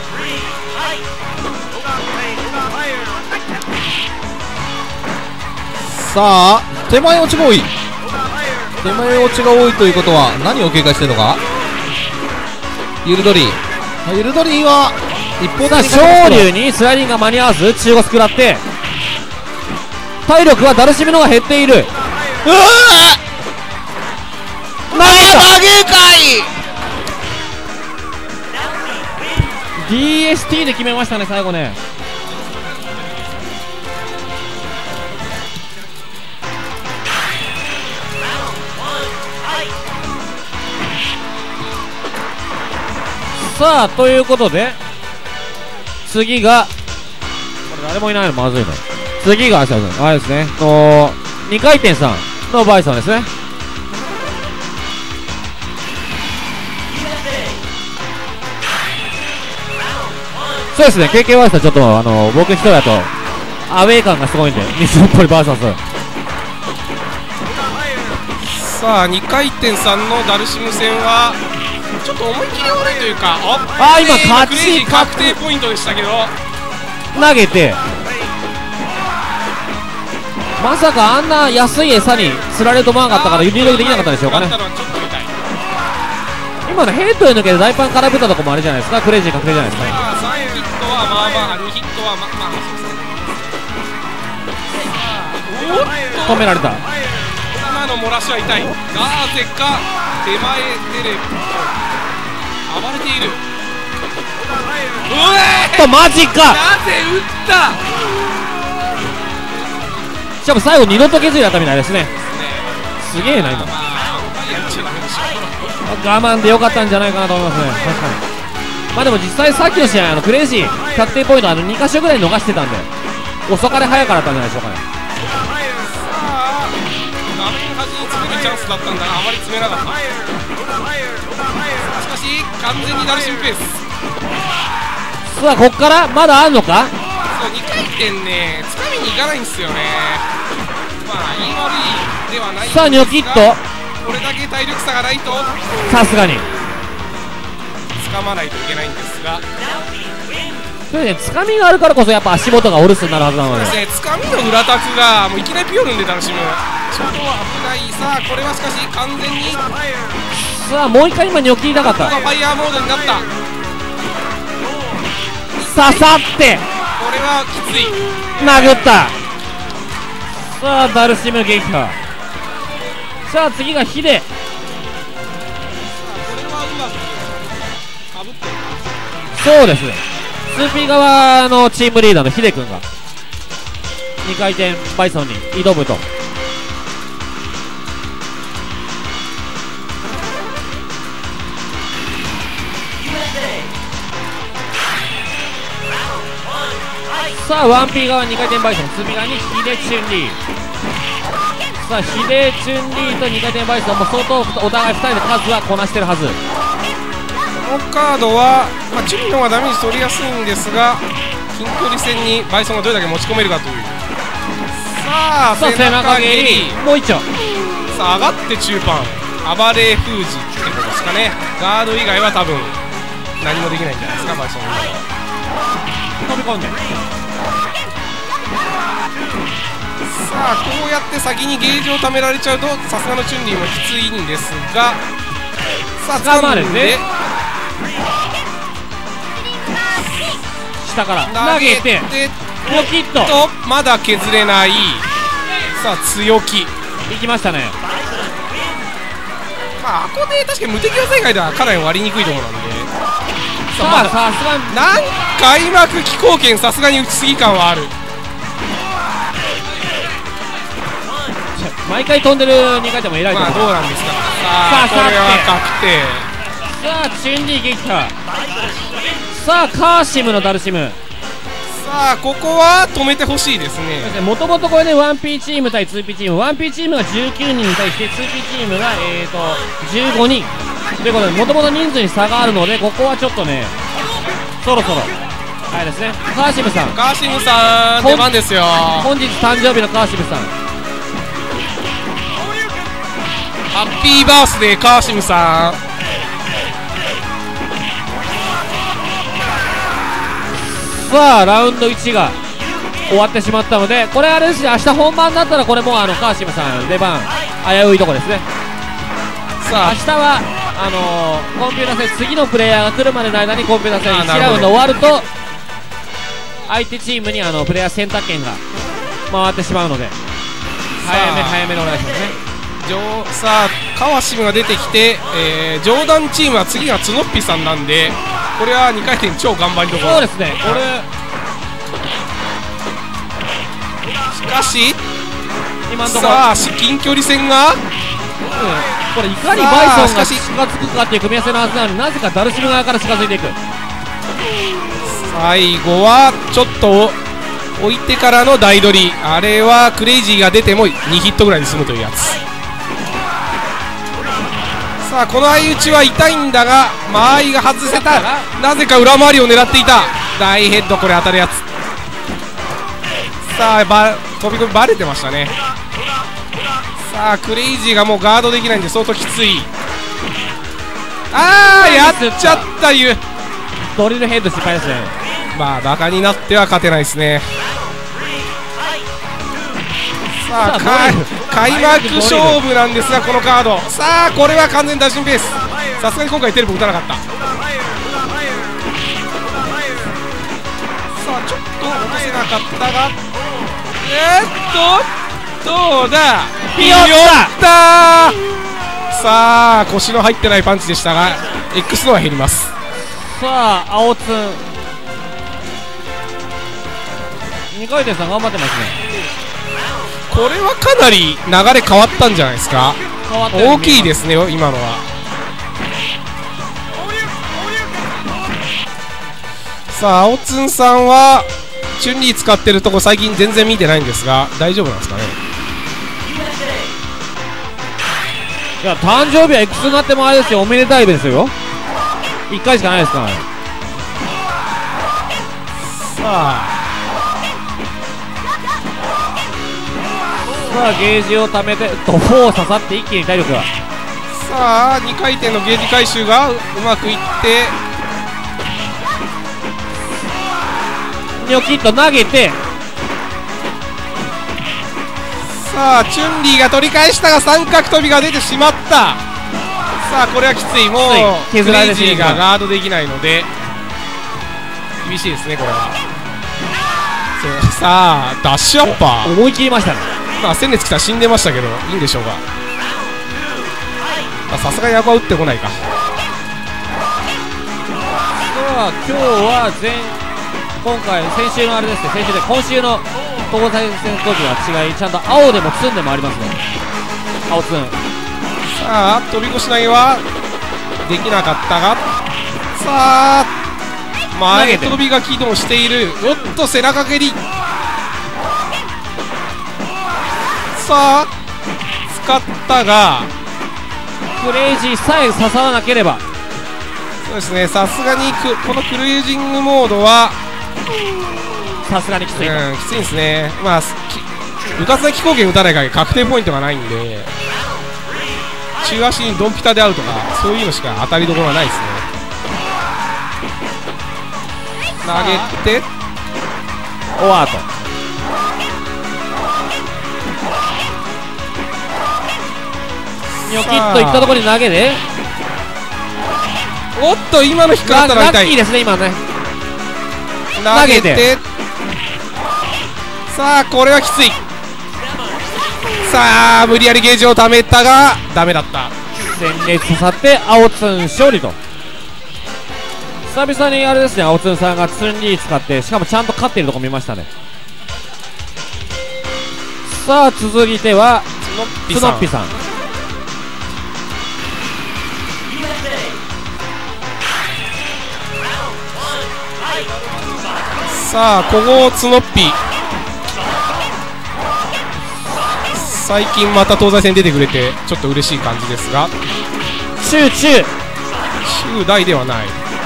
S6: さあ手前落ちが多い。手前落ちが多いということは何を警戒してるのか。ユルドリー、ユルドリーは一方的
S5: さあ昇竜にスライディングが間に合わず中国食らって体力はダルシムの方が減っている。うわ投げた
S6: かい
S5: ディーエスティー で決めましたね最後ね。さあということで次がこれ誰もいないのまずいの。次があれですねのにかい転さんのバイソンですね。そうですね ケーケーワイ さんちょっとあの僕一人だとアウェー感がすごいんで日本ポリバーサス。
S7: さあにかい転さんのダルシム戦はちょっと思い切り悪いというか、あ
S5: あ今勝
S7: クレイジ
S5: ち
S7: ー確定ポイントでしたけど、
S5: 投げてまさかあんな安い餌に釣られると思わなかったから入力できなかったでしょうかね。
S7: だったのはちょっと痛い。
S5: 今のヘッドへ抜けて大パン空振ったとこもあれじゃないですか。クレイジー確定じゃないですか。
S7: まあさんヒットはまあまあにヒットはまあまあそうですね。おっと
S5: 止められた。
S7: 今の漏らしは痛い。ガーゼか手前テレビ暴れている。うえ
S5: とマジか。
S7: なぜ打った。
S5: しかも最後二度と削りだったみたいですね。すげえな今。
S7: まあやっちゃダメでしょ。
S5: 我慢でよかったんじゃないかなと思いますね。確かに。まあでも実際さっきの試合あのクレイジー確定ポイントあのに箇所ぐらい逃してたんで遅かれ早かったんじゃないでしょうかね。
S7: さあ画面端に詰めるチャンスだったんだがあまり詰めなかった。しかし完全にダルシムペース。
S5: さあこっからまだあんのか。
S7: そうにかい転ねつかみに行かないんですよね。まあ言い悪いではないんですが、
S5: さあニョキッと
S7: これだけ体力差がないと
S5: さすがに
S7: 掴まないといけないんですが、
S5: それねつかみがあるからこそやっぱ足元がお留守になるはずなので、
S7: ね、つかみの裏タクがもういきなりピヨルンで楽しむ。ちょうどは危ない。さあこれはしかし完全に
S5: さあもう一回今ニョキりたかった
S7: ここがファイヤーモードになった。
S5: 刺さって
S7: これはきつい。
S5: 殴った。さあダルシム撃破。さあ次がヒデ。
S7: これはうまくかぶってる。
S5: そうですスーピー側のチームリーダーのヒデ君がにかい転バイソンに挑むと。さあ ワンピー 側にかい転バイソン、ツーピー 側にヒデチュンリー。さあヒデチュンリーとにかい転バイソンも相当お互いふたりで数はこなしてるはず。
S7: このカードは、まあ、チュリの方がダメージ取りやすいんですが近距離戦にバイソンがどれだけ持ち込めるかという。さあ
S5: さあ背中蹴りもう一丁。
S7: さあ上がって中盤暴れ封じってことですかね。ガード以外は多分何もできないんじゃないですかバイソンの。
S5: 飛び込んで
S7: さあこうやって先にゲージを貯められちゃうとさすがのチュンリーもきついんですが、さあ
S5: 捕まるね。 下から投
S7: 投げ
S5: げて
S7: て
S5: ニョキッと
S7: とまだ削れない。さあ強気。
S5: いきましたね。
S7: まあここで確かに無敵技以外ではかなり割りにくいところなんで、
S5: さあ
S7: まだ
S5: さすがに
S7: なんか開幕機構権さすがに打ちすぎ感はある。
S5: 毎回飛んでるにかい転も偉いと
S7: まあ
S5: 思う。
S7: どうなんですか。さ
S5: さあ
S7: あこれは確定。
S5: さあチュンリー撃破。さあカーシムのダルシム。
S7: さあここは止めてほしいですね。
S5: もともとこれで ワンピー チーム対 ツーピー チーム、 ワンピー チームがじゅうきゅうにんに対して ツーピー チームがえーとじゅうごにんということで、もともと人数に差があるので、ここはちょっとねそろそろはいですね。カーシムさん、
S7: カーシムさん出番ですよ。
S5: 本日誕生日のカーシムさん、
S7: ハッピーバースデーカーシムさん。
S5: さあラウンドいちが終わってしまったので、これあれですね、明日本番だったらこれもうあのカーシムさん出番危ういとこですね。
S7: さ
S5: 明日はあのー、コンピューター戦、次のプレイヤーが来るまでの間にコンピューター戦いち
S7: あなるほど
S5: ラウンド終わると相手チームにあのプレイヤー選択権が回ってしまうので、早め早めにお願いしますね。
S7: あジョーさあカーシムが出てきて、えー、ジョーダンチームは次がツノッピさんなんで、これはにかい転超頑張りどころ。
S5: そうですね、これ
S7: しかし
S5: 今のところ、
S7: さあ至近距離戦が
S5: うんこれいかにバイソンが近づくかっていう組み合わせのはずなのに、なぜかダルシム側から近づいていく。
S7: 最後はちょっと置いてからの台取り、あれはクレイジーが出てもにヒットぐらいで済むというやつ。さあこの相打ちは痛いんだが間合いが外せた。なぜか裏回りを狙っていた。大ヘッド、これ当たるやつ。さあば飛び込みバレてましたね。さあクレイジーがもうガードできないんで相当きつい。あーやっちゃったゆ
S5: ドリルヘッド失敗ですね。
S7: まあバカになっては勝てないですね。さあ
S5: さあ
S7: か
S5: ドリル
S7: 開幕勝負なんですがこのカード、さあこれは完全に打順ペース。さすがに今回テレポ打たなかった。さあちょっと落とせなかったが、えー、っとどうだ
S5: ピヨった
S7: たさあ腰の入ってないパンチでしたが X のは減ります。
S5: さあ青津にかい転さん頑張ってますね。
S7: これはかなり流れ変わったんじゃないですか。
S5: 変わったように
S7: 大きいですね今のは。さあ青津さんはチュンリー使ってるとこ最近全然見てないんですが大丈夫なんですかね。
S5: いや誕生日は X になってもあれですよ、おめでたいですよ。いっかいしかないですからね。
S7: さあ
S5: さあゲージを貯めてドフォー刺さって一気に体力が。
S7: さあにかい転のゲージ回収がうまくいって、
S5: ニョキッと投げて、
S7: さあチュンリーが取り返したが三角飛びが出てしまった。さあこれはきつい。もう
S5: きつい削られて
S7: クレイジーがガードできないので厳しいですねこれは。そうさあダッシュアッパー、
S5: 思い切りましたね。
S7: まあ戦列来たら死んでましたけどいいんでしょうか。さすがにヤコは打ってこないか。
S5: さあ今日は前今回先週のあれですね、先週で今週の東西戦の時は違い、ちゃんと青でもツンでもありますね。青ツン
S7: さあ飛び腰投げはできなかったが、さあ前飛びが起動している。おっと背中蹴り。さあ使ったが
S5: クレイジーさえ刺さらなければ。
S7: そうですね、さすがにくこのクルージングモードは
S5: さすがにきついと、
S7: うん、きついですね。まあうかつな機構権打たない限り確定ポイントがないんで、中足にドンピタで合うとかそういうのしか当たりどころはないですね。投げて
S5: オワートニョキッといったところに投げで、
S7: おっと今の引っかかったのは痛い。
S5: ラッキーですね今ね。
S6: 投げて
S5: 投げて
S6: さあこれはきつい。さあ無理やりゲージを貯めたがダメだった。
S5: 戦列刺さって青ツン勝利と。久々にあれですね、青ツンさんがツンリー使って、しかもちゃんと勝っているとこ見ましたね。さあ続いては
S6: ツノッピさん
S5: ツノッピさん。
S6: さあここツノッピ最近また東西戦出てくれてちょっと嬉しい感じですが、
S5: チューチュー
S6: 中大ではない。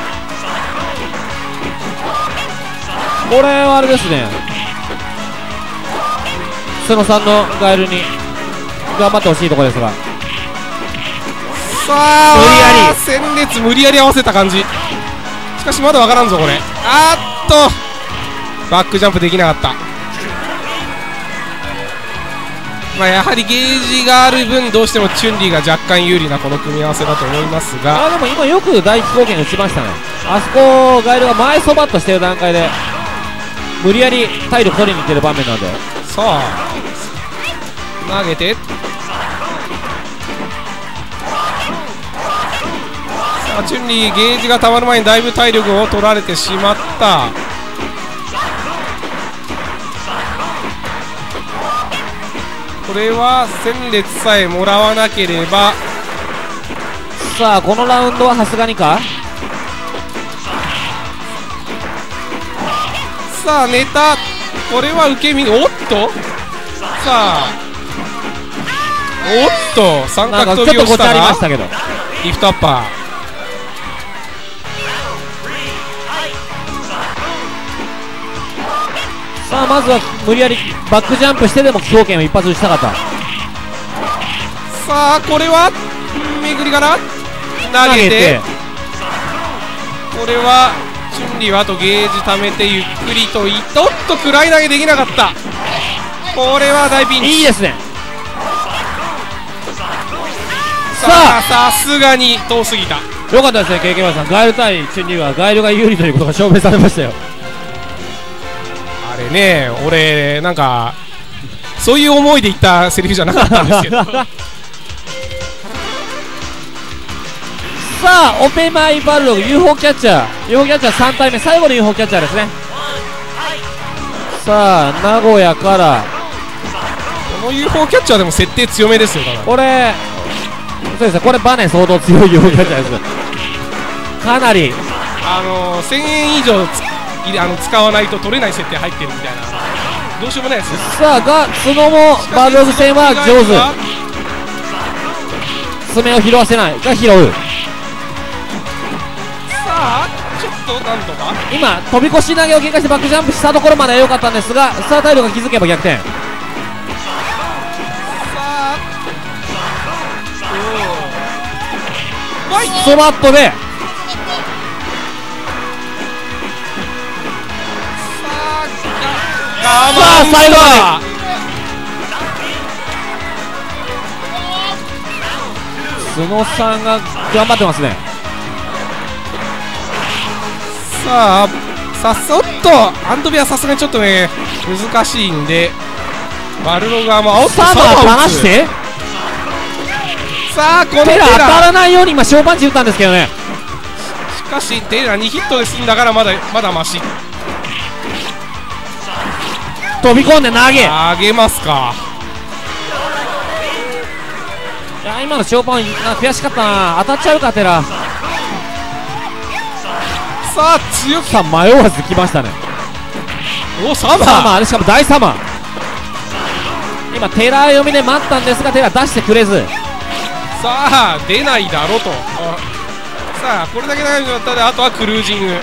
S5: これはあれですね、角さんのガエルに頑張ってほしいところですが、
S6: さあ
S5: 無理やり
S6: 戦列無理やり合わせた感じ。しかしまだわからんぞこれ。あーっとバックジャンプできなかった。まあやはりゲージがある分どうしてもチュンリーが若干有利なこの組み合わせだと思いますが、
S5: あでも今よく第一貢献打ちましたね。あそこガエルが前そばっとしてる段階で無理やり体力取りにいってる場面なんで、
S6: さあ投げて、さあチュンリーゲージがたまる前にだいぶ体力を取られてしまった。これは戦列さえもらわなければ。
S5: さあこのラウンドはさすがにか。
S6: さあネタこれは受け身。おっとさあおっと三
S5: なんか
S6: 角
S5: ちょっとごちゃあり
S6: 飛びをしたが
S5: ましたけど、
S6: リフトアッパ
S5: さあまずは無理やりバックジャンプしてでも気貢献を一発打ちたかった。
S6: ー。さあこれは巡りから投げて、これはチュンリーはあとゲージ貯めてゆっくりといっとっと暗い投げできなかった。これは大ピンチ。
S5: いいですね。
S6: さあさすがに遠すぎた。
S5: よかったですね、ケーケーワイ さん。ガエル対チュンリーはガエルが有利ということが証明されましたよ。
S6: あれね俺なんかそういう思いで言ったセリフじゃなかったんですけど
S5: さあオペマイバルログ ユーフォー キャッチャー ユーフォー キャッチャーさん体目、最後の ユーフォー キャッチャーですね。さあ名古屋から
S6: この ユーフォー キャッチャーでも設定強めですよ。だから
S5: これそうですね、これバネ相当強い ユーフォー キャッチャーですかなり。
S6: あのー、せんえん以上ついあの使わないと取れない設定入ってるみたいなどうしようもないですよ。
S5: さあが角もバルログ戦は上手、爪を拾わせないが拾う。
S6: さあちょっとなんとか
S5: 今飛び越し投げを警戒してバックジャンプしたところまでは良かったんですが、さあ体力が気づけば逆転。
S6: さあおーはい
S5: ストバットで
S6: さあ
S5: 最後
S6: は
S5: 角さんが頑張ってますね。
S6: さあさっそっとアントビはさすがにちょっとね難しいんでバルロガーもあおっと
S5: サーバー
S6: サ
S5: 離して
S6: さあこのテ
S5: テラ当た
S6: ラ
S5: らないように今小パンチ打ったんですけどね。
S6: しかしテラにヒットで済んだからまだまだマシ。
S5: 飛び込んで投げ、い
S6: 投げますか。
S5: や今の小パンな悔しかったな。当たっちゃうかテラ。
S6: さあ強く
S5: さあ迷わず来ましたね。
S6: おサマ
S5: サマ
S6: ー
S5: ーでしかも大サマー。今テラ読みで待ったんですがテラ出してくれず、
S6: さあ出ないだろうと。あさあこれだけ長いのだったらであとはクルージング。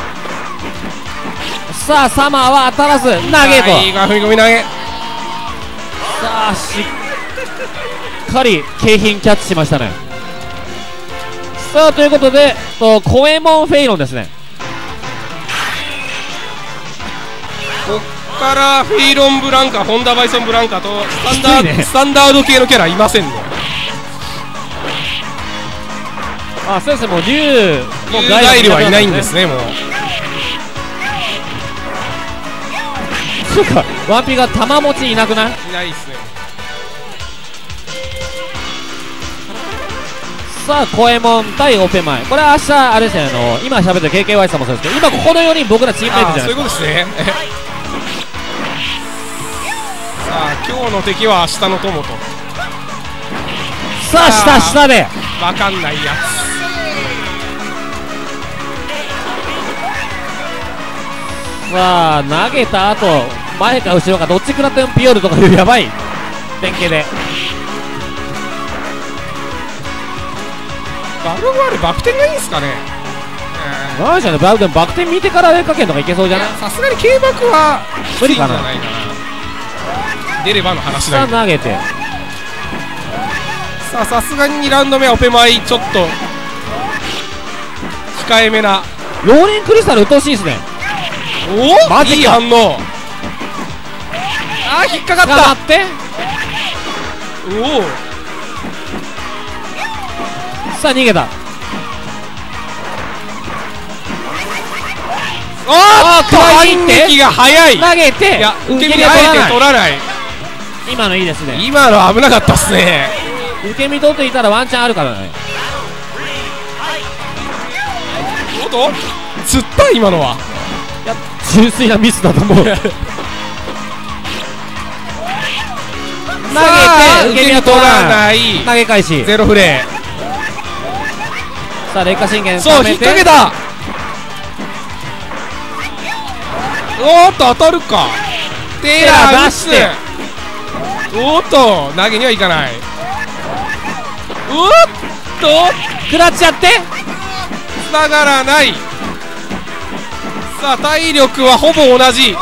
S5: さあサマーは当たらず投げと、
S6: はい踏み込み投げ。
S5: さあしっかり景品キャッチしましたね。さあということでとコエモンフェイロンですね。
S6: こっからフェイロンブランカホンダバイソンブランカとスタンダード、
S5: きついね
S6: スタンダード系のキャラいませんね。
S5: あそうですね、もう竜も
S6: ガイルはいないんですねもう。
S5: つうかワンピが玉持ちいなくない？
S7: いないっすね。
S5: さあコエモン対オペマイ、これは明日あれですね、あの今喋ってる ケーケーワイ さんもそうですけど、今ここのよにん僕らチームメイトじゃないですか。
S7: そういうことですね。さあ今日の敵は明日の友と。
S5: さあ下下で
S7: わかんないや
S5: さあ投げた後前か後ろかどっち食らってもピヨルとかいうやばい連携で、
S7: つ。バルゴールバク転がいいんすかね。
S5: なんでしょうね、バでもバク転見てから上かけんとかいけそうじゃない？
S7: さすがに軽バクは
S5: 無理かな。
S7: いいんじゃないかな。出ればの話
S5: さ
S7: だけど。
S5: あ投げて、
S7: さあさすがににラウンド目はオペマイちょっと控えめな。
S5: ローリンクリスタル鬱陶しいですね。
S7: おお
S5: マジか
S7: いい反応。あー引っかかった。
S5: 捕まって
S7: おお
S5: さあ逃げた。
S7: おーっと反撃が早い。
S5: 投げて
S7: いや受け身
S5: 受け身は
S7: あえて
S5: 取らない。
S7: 取らない。
S5: 今のいいですね。
S7: 今の危なかったっすね。
S5: 受け身取っていたらワンチャンあるからね。
S7: おっと釣った今のは。
S5: いや純粋なミスだと思う。投げて
S7: さあ
S5: 受け身は取らない。
S7: い
S5: 投げ返し。
S7: ゼロフレ
S5: さあ劣化神経
S7: ー。そう引っ掛けた。おーっと当たるか。テーラー打つ。おーっと投げにはいかない。おっと
S5: 食らっちゃって
S7: つながらない。さあ体力はほぼ同じ。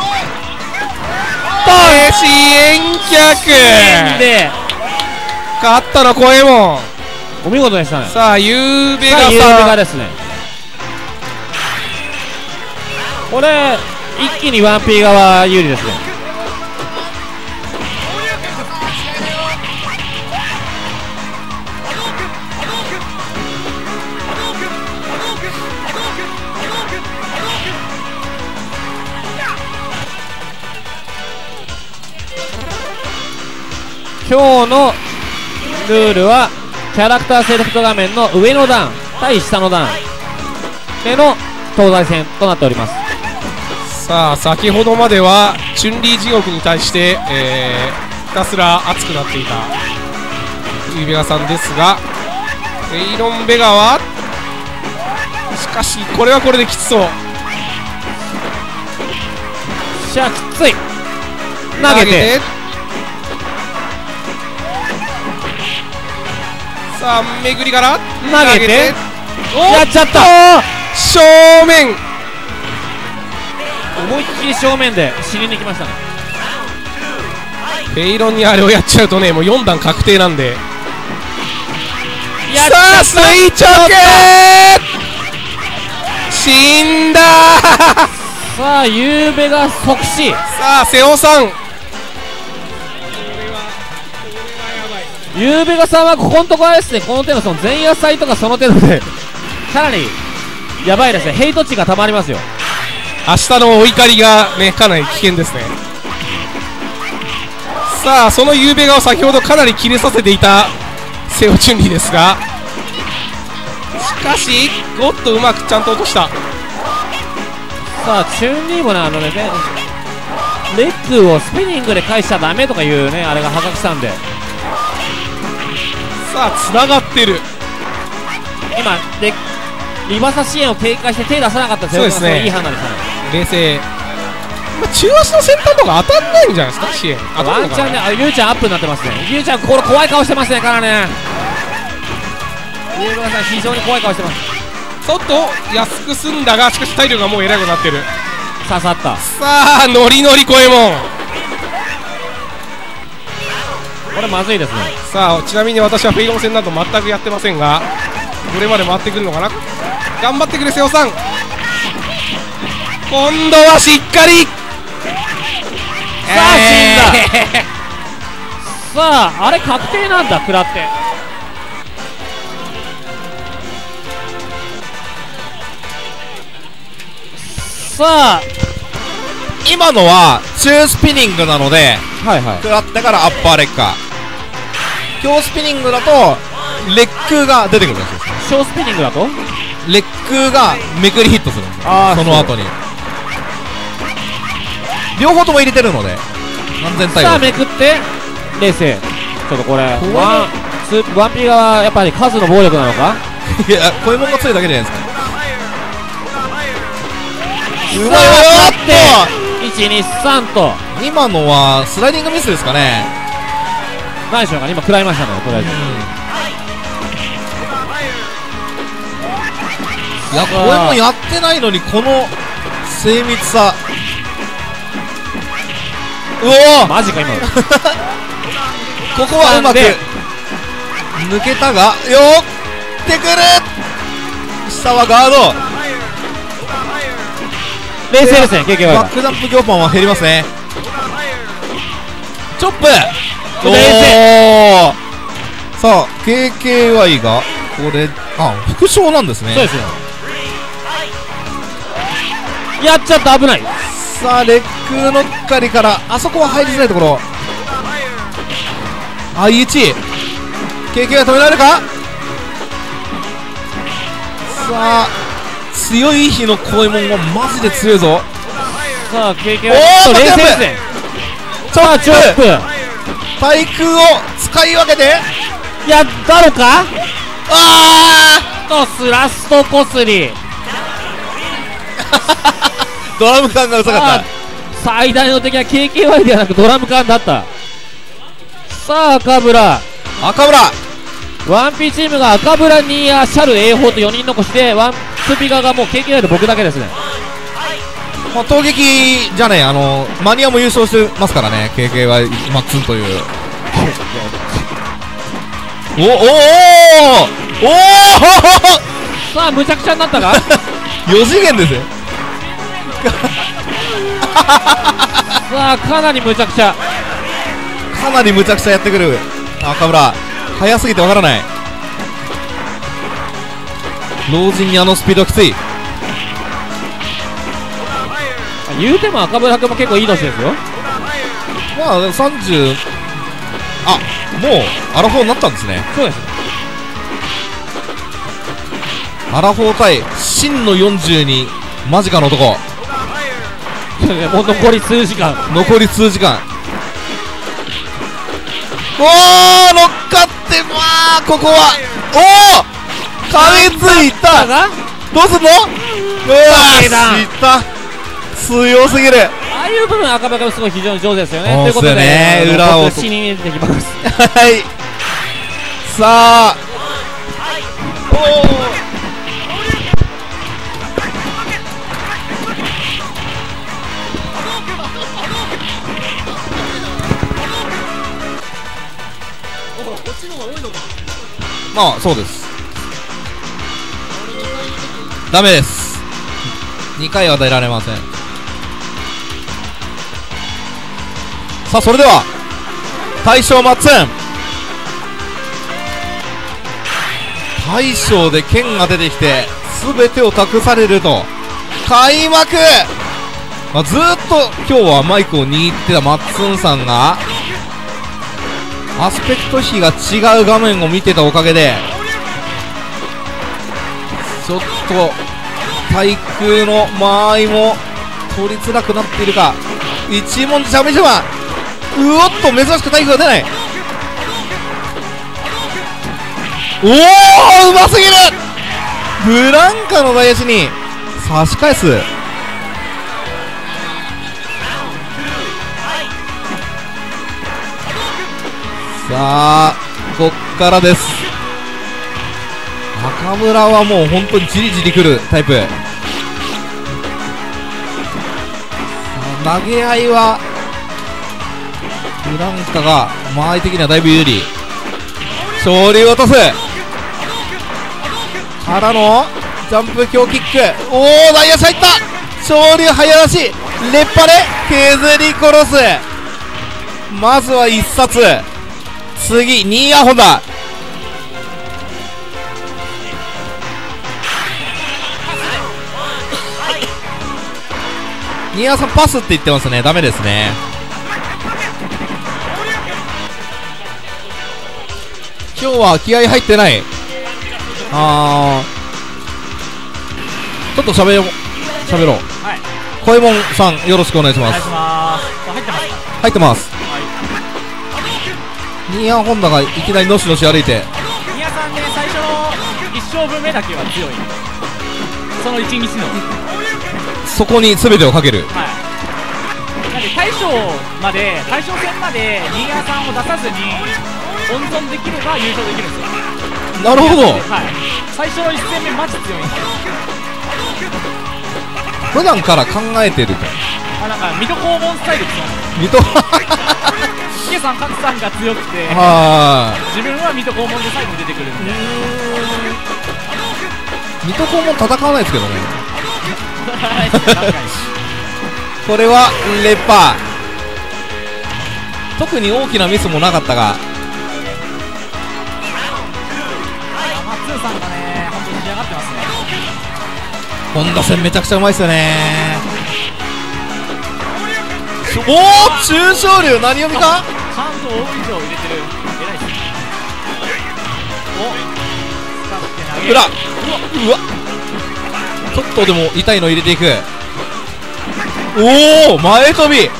S7: 支援客
S5: で
S7: 勝ったのコエモン。
S5: お見事でしたね。
S7: さあユーベガ
S5: さあユーベガ
S7: さん
S5: ですね。これ一気にワンピー側有利ですね。今日のルールはキャラクターセレクト画面の上の段対下の段での東西戦となっております。
S7: さあ先ほどまではチュンリー地獄に対して、えー、ひたすら熱くなっていたユーベガさんですが、エイロン・ベガはしかしこれはこれできつそう。
S5: しゃあきつい投げて
S7: さあ巡りから
S5: 投げてやっちゃった
S7: 正面
S5: 思いっきり正面で死にに来ましたね。
S7: ペイロンにあれをやっちゃうとねもうよん段確定なんで。
S5: やっ
S7: さあ垂直死んだ
S5: さあゆうべが即死。
S7: さあ瀬尾さん
S5: ゆうべがさんはここのところですね、この手のその前夜祭とかその手のでかなりやばいですね。ヘイト値がたまりますよ。
S7: 明日のお怒りがねかなり危険ですね。さあそのゆうべがを先ほどかなり切れさせていた瀬尾チュンリーですが、しかしゴッとうまくちゃんと落とした。
S5: さあチュンリーもねあのねレッグをスピニングで返しちゃダメとかいうねあれが破格したんで、
S7: さあつながってる。
S5: 今でリバーサ支援を警戒して手出さなかったですよ。
S7: そうですね
S5: いい判断でしたね。
S7: 冷静、まあ、中足の先端とか当たんないんじゃないですか。支援当た
S5: ワンチャンね、
S7: るのかな。
S5: あゆうちゃんアップになってますね。ゆうちゃんこれ怖い顔してますねからね。ゆうべがさん非常に怖い顔してます。
S7: ちょっと安く済んだがしかし体力がもうえらいことになってる。
S5: 刺さった。
S7: さあノリノリコエモン。
S5: これまずいですね。
S7: さあちなみに私はフェイロン戦など全くやってませんが、どれまで回ってくるのかな。頑張ってくれ瀬尾さん。今度はしっかり。
S5: さあ死んだ。さああれ確定なんだ食らって。さあ
S6: 今のは中スピニングなので
S5: はいはい。
S6: 食らってからアッパーレッカー、強スピニングだとレックが出てくるらしいですね。
S5: 小スピニングだと
S6: レックがめくりヒットするんですよ、
S5: あー
S6: その後に両方とも入れてるので安全対応。
S5: さあめくって冷静。ちょっとこれワンスワンピーがやっぱり数の暴力なのか。
S6: いや、こういうもんが強いだけじゃないですか。う
S5: さ
S6: まいよ
S5: あ
S6: ーっ
S5: いちにさんと
S6: と今のはスライディングミスですかね。
S5: 何でしょうかね。今食らいましたねとりあえず。
S6: いや、これもやってないのにこの精密さ。うおー、
S5: マジか今の。
S6: ここはうまく
S5: で
S6: 抜けたが、よってくる。下はガード。
S5: 冷静ですね ケーケーワイ が。
S6: バックジャンプ強パンは減りますね。チョップ。お
S5: 冷
S6: ー、さあ ケーケーワイ がこれ、あ、副賞なんですね。
S5: そうですよ。やっちゃった危ない。
S6: さあレック乗っかりからあそこは入りづらいところ。アイエイチ ケーケー が止められるか。さあ強い日の恋もんはマジで強いぞ。
S5: さあ ケーケー
S6: お
S5: ワイ
S6: ー
S5: と冷静ですね。さあチョップ
S6: 対空を使い分けて、
S5: やったのか
S6: あ
S5: とスラストこすり。
S6: ードラム感がうざか
S5: さあ
S6: っ
S5: 最大の敵は ケーケーワイ ではなくドラム缶だった。さあ赤村
S6: た。赤村
S5: ワンピーチームが赤村にシャル エーフォー とよにん残しでワンスピガがもう ケーケーワイ で僕だけですね。
S6: まあ、闘撃じゃねえ、あのマニアも優勝してますからね、 ケーケーワイ マッツンという。おおおおお
S5: さあむちゃくちゃになったか
S6: およ次元ですよ。
S5: さあかなりむちゃくちゃ。
S6: かなりむちゃくちゃやってくる赤村、速すぎてわからない。老人にあのスピードはきつい。
S5: 言うても赤村君も結構いい年ですよ。
S6: まあさんじゅう、あ、もうアラフォーになったんですね。
S5: そうです。
S6: アラフォー対真のよんじゅうに間近の男。
S5: もう残り数時間。
S6: 残り数時間。おー、乗っかって、まあここはおお噛みついた。どうすんの。うわー、
S5: だ
S6: いった強すぎる。
S5: ああいう部分赤村君すごい非常に上手ですよね。
S6: そう
S5: ということで、
S6: ですよね
S5: あの
S6: 裏を
S5: 僕死に出てきます。
S6: はいさあおおまあそうです。ダメです。にかいは与えられません。さあそれでは大将マッツン、大将で剣が出てきて全てを託されると開幕、まあ、ずーっと今日はマイクを握ってたマッツンさんがアスペクト比が違う画面を見てたおかげでちょっと対空の間合いも取りづらくなっているか。一文字しゃべしゃば、うおっと珍しく対空が出ない。おおうますぎる。ブランカの外野手に差し返す。さあこっからです。中村はもう本当にじりじりくるタイプ。投げ合いはブランカが間合い的にはだいぶ有利。昇竜を落とすからのジャンプ強キック。おお内野手入った。昇竜早出しレッパで削り殺す。まずは一冊、次ニーアホだ。 新谷さんパスって言ってますね。ダメですね。今日は気合入ってない。あー、ちょっと喋ろう喋ろう。
S3: はい。
S6: 小右衛門さんよろしくお願いします。
S3: お願いします。入ってますか？
S6: 入ってます。ニーヤンホンダがいきなりのしのし歩いて、
S3: ニアさんね、最初のいち勝負目だけは強い。そのいちにちの
S6: そこに全てをかける。
S3: はい。なんで大将まで大将戦までニーヤさんを出さずに温存できれば優勝できるんですよ。
S6: なるほど。
S3: はい。最初のいち戦目マジ強いんですよ。
S6: 普段から考えてると。
S3: あ、なんか水戸黄門スタイルですよ。
S6: 水戸
S3: ヒゲさん勝さんが強くて、
S6: は
S3: 自分は水戸黄門で最後に出てくるんで。
S6: 水戸黄門戦わないですけどね。
S3: 確かに。
S6: これはレッパー。特に大きなミスもなかったが、
S3: マッツーさんがね、本当に仕上がってますね。
S6: 本田戦めちゃくちゃうまいですよね。おお、中昇龍何読みか。
S3: ちゃんと大以上入れてる。偉いっすね。お、使って投げる。
S6: 裏、うわ、ちょっとでも痛いの入れていく。おお、前飛び。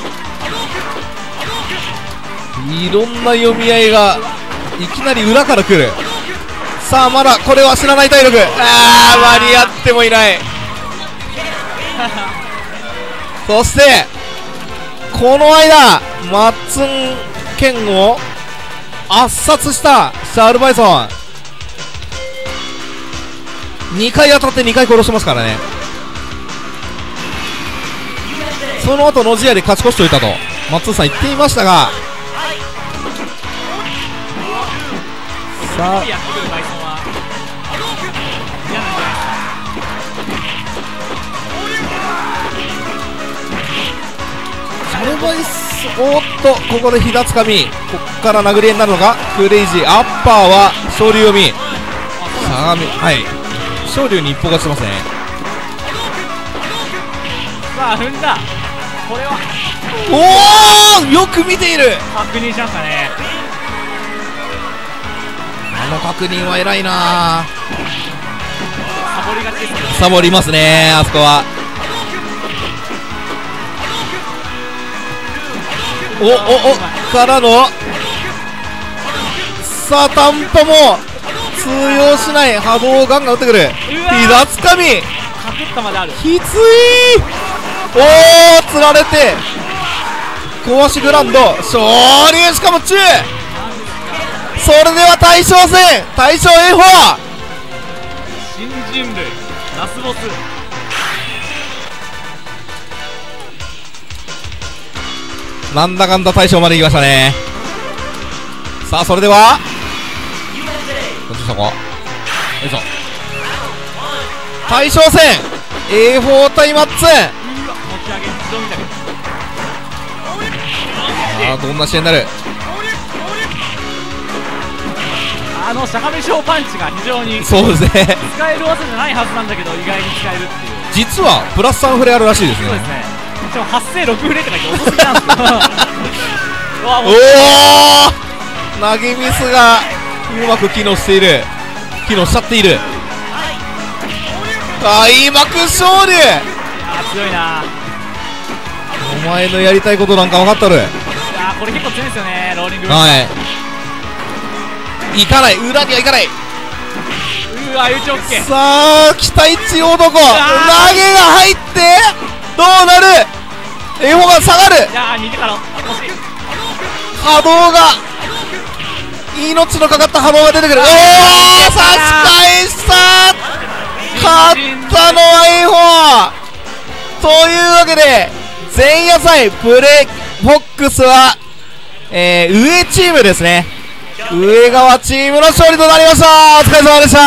S6: いろんな読み合いがいきなり裏から来る。さあ、まだこれは知らない体力。あー、間に合ってもいない。そしてこの間マッツン剣を圧殺したシャールバイソン、にかい当たってにかい殺してますからね。その後のじやで勝ち越しておいたとマッツンさん言っていましたが、さあシャルバイス、おっとここでひだつかみ、こっから殴り合いになるのか。クレイジーアッパーは昇龍読み、しゃがみ、はい、昇龍に一歩勝ちしてますね。
S3: さあ踏んだ。これは
S6: おお、よく見ている。
S3: 確認しましたね。
S6: あの確認は偉いな。
S3: サボりがちですね。
S6: サボりますね、あそこは。おおおからの、さあタンパも通用しない波動をガンガン打ってくる。ひだつかみ
S3: かくったまである。
S6: きつい。おお、つられて壊しグランド昇龍、しかも中。それでは大将戦、大将 エーフォー
S3: 新人類ラスボス。
S6: なんだかんだ大将まで行きましたね。さあそれではどっちでしょうか。よいしょ。大将戦 エーフォー 対マッツン。
S3: 持ち上げ一度見たけど、
S6: あー、どんな試合になる。
S3: あのしゃがみ小パンチが非常に
S6: そうですね。
S3: 使える技じゃないはずなんだけど意外に使えるっていう。
S6: 実はプラスさんフレあるらしいですね。
S3: そうですね。しかも発生ろくフレとか言って遅すぎなんですよ。うわ、もう
S6: おお、投げミスがうまく機能している、機能しちゃっている。開幕勝利。
S3: いやー強いな。
S6: お前のやりたいことなんか分かっとる。
S3: いやーこれ結構強いんですよね、ローリング。
S6: はい、行かない、裏には行かない。
S3: うわ、相打ちオッケー。
S6: さあ期待値男、投げが入ってどうなる。エーフォーが下がる。
S3: いやー似てから惜しい。
S6: 波動が、命のかかった波動が出てくる。おお、差し返した。勝ったのは エーフォー というわけで、前夜祭ブレイフォックスは、えー、上チームですね。上側チームの勝利となりました。お疲れ様でした。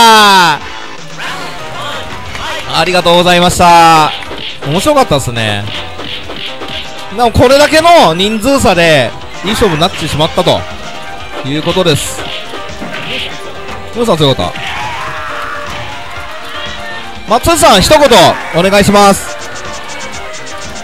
S6: ありがとうございました。面白かったですね。でもこれだけの人数差でいい勝負になってしまったということです。ムーさん強かった。松井さん一言お願いします。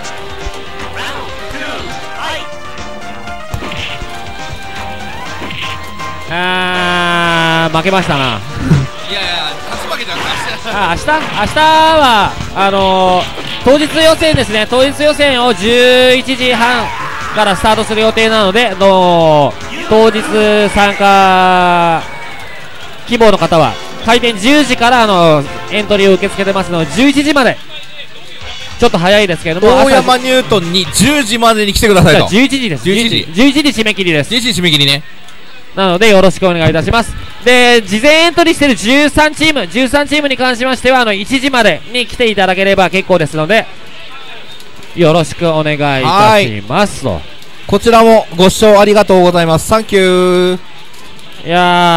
S5: あー負けましたな。
S6: いやいや勝ち負けじゃなくて
S5: あ明日明日はあのー、当日予選ですね。当日予選をじゅういちじはんからスタートする予定なので、の当日参加希望の方は開店じゅうじからあのエントリーを受け付けてますのでじゅういちじまで、ちょっと早いですけれども、
S6: 大山ニュートンにじゅうじまでに来てくださいと。
S5: じゅういちじです。
S6: じゅういちじ
S5: じゅういちじ締め切りです。
S6: じゅういちじ締め切りね。
S5: なのでよろしくお願いいたします。で、事前エントリーしているじゅうさんチームじゅうさんチームに関しましてはあのいちじまでに来ていただければ結構ですのでよろしくお願いいたしますと。
S6: こちらもご視聴ありがとうございます。サンキュー。
S5: い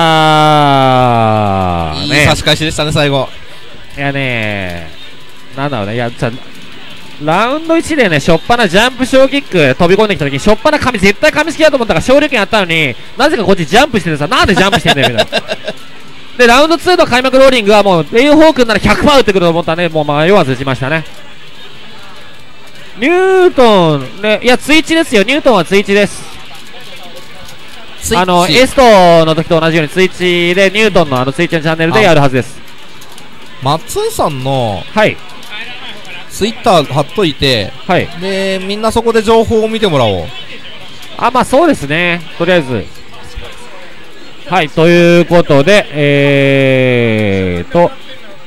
S5: やー
S6: いい
S5: ね、
S6: 差し返しでしたね最後。
S5: いやねーなんだろうね、いやじゃラウンドいちでね、しょっぱなジャンプ小キック飛び込んできた時にしょっぱな紙絶対紙好きだと思ったから勝利権あったのに、なぜかこっちジャンプしててさ、なんでジャンプしてんだよみたいなでラウンドツーの開幕ローリングはもうレイホークなら ひゃくパーセント 打ってくると思ったね、もう迷わず打ちましたね。ニュートンね、いやツイッチですよ、ニュートンはツイッチです。あのエストの時と同じようにツイッチでニュートンのあのツイッチのチャンネルでやるはずです。
S6: 松井さんの
S5: はい
S6: ツイッター貼っといて、
S5: はい、
S6: でみんなそこで情報を見てもらおう。
S5: あ、まあそうですね、とりあえずはいということでえーと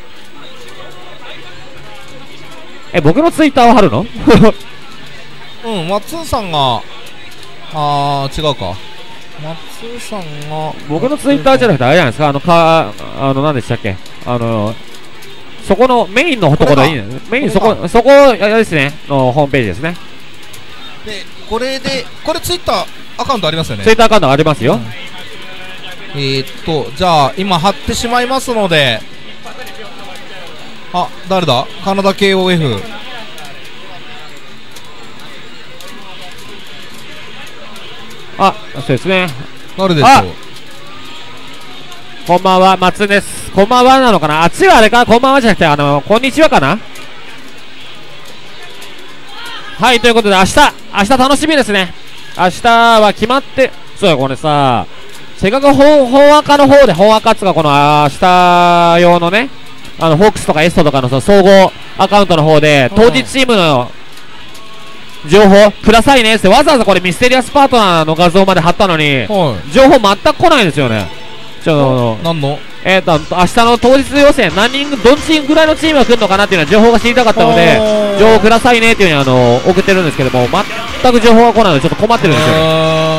S5: え僕のツイッターを貼るの
S6: うん松井さんがあー違うか松井さんが
S5: 僕のツイッターじゃなくてあれじゃないですか、あのかあの何でしたっけ、あのそこのメインのところでいいね、メインそこそこあれですねのホームページですね。
S6: でこれでこれツイッターアカウントありますよね。
S5: ツイッターアカウントありますよ、うん、
S6: えー、っとじゃあ今貼ってしまいますので、あ誰だカナダ ケーオーエフ
S5: あそうですね、
S6: 誰でしょう。
S5: こんばんは、松です。こんばんはなのかな、あっちはあれか、こんばんはじゃなくて、あの、こんにちはかな。はい、ということで、明日、明日楽しみですね。明日は決まって、そうや、これさ、せっかく本、本赤の方で、本赤っつうか、この明日用のね、あの、ホークスとかエストとかのその総合アカウントの方で、当日チームの情報くださいねって、わざわざこれミステリアスパートナーの画像まで貼ったのに、
S6: はい、情
S5: 報全く来ないんですよね。ちょっと
S6: 何の
S5: えーと明日の当日予選何人どんちんぐらいのチームが来るのかなっていうのは情報が知りたかったので情報くださいねっていうふうにあの送ってるんですけども全く情報が来ないのでちょっと困ってるんですよね。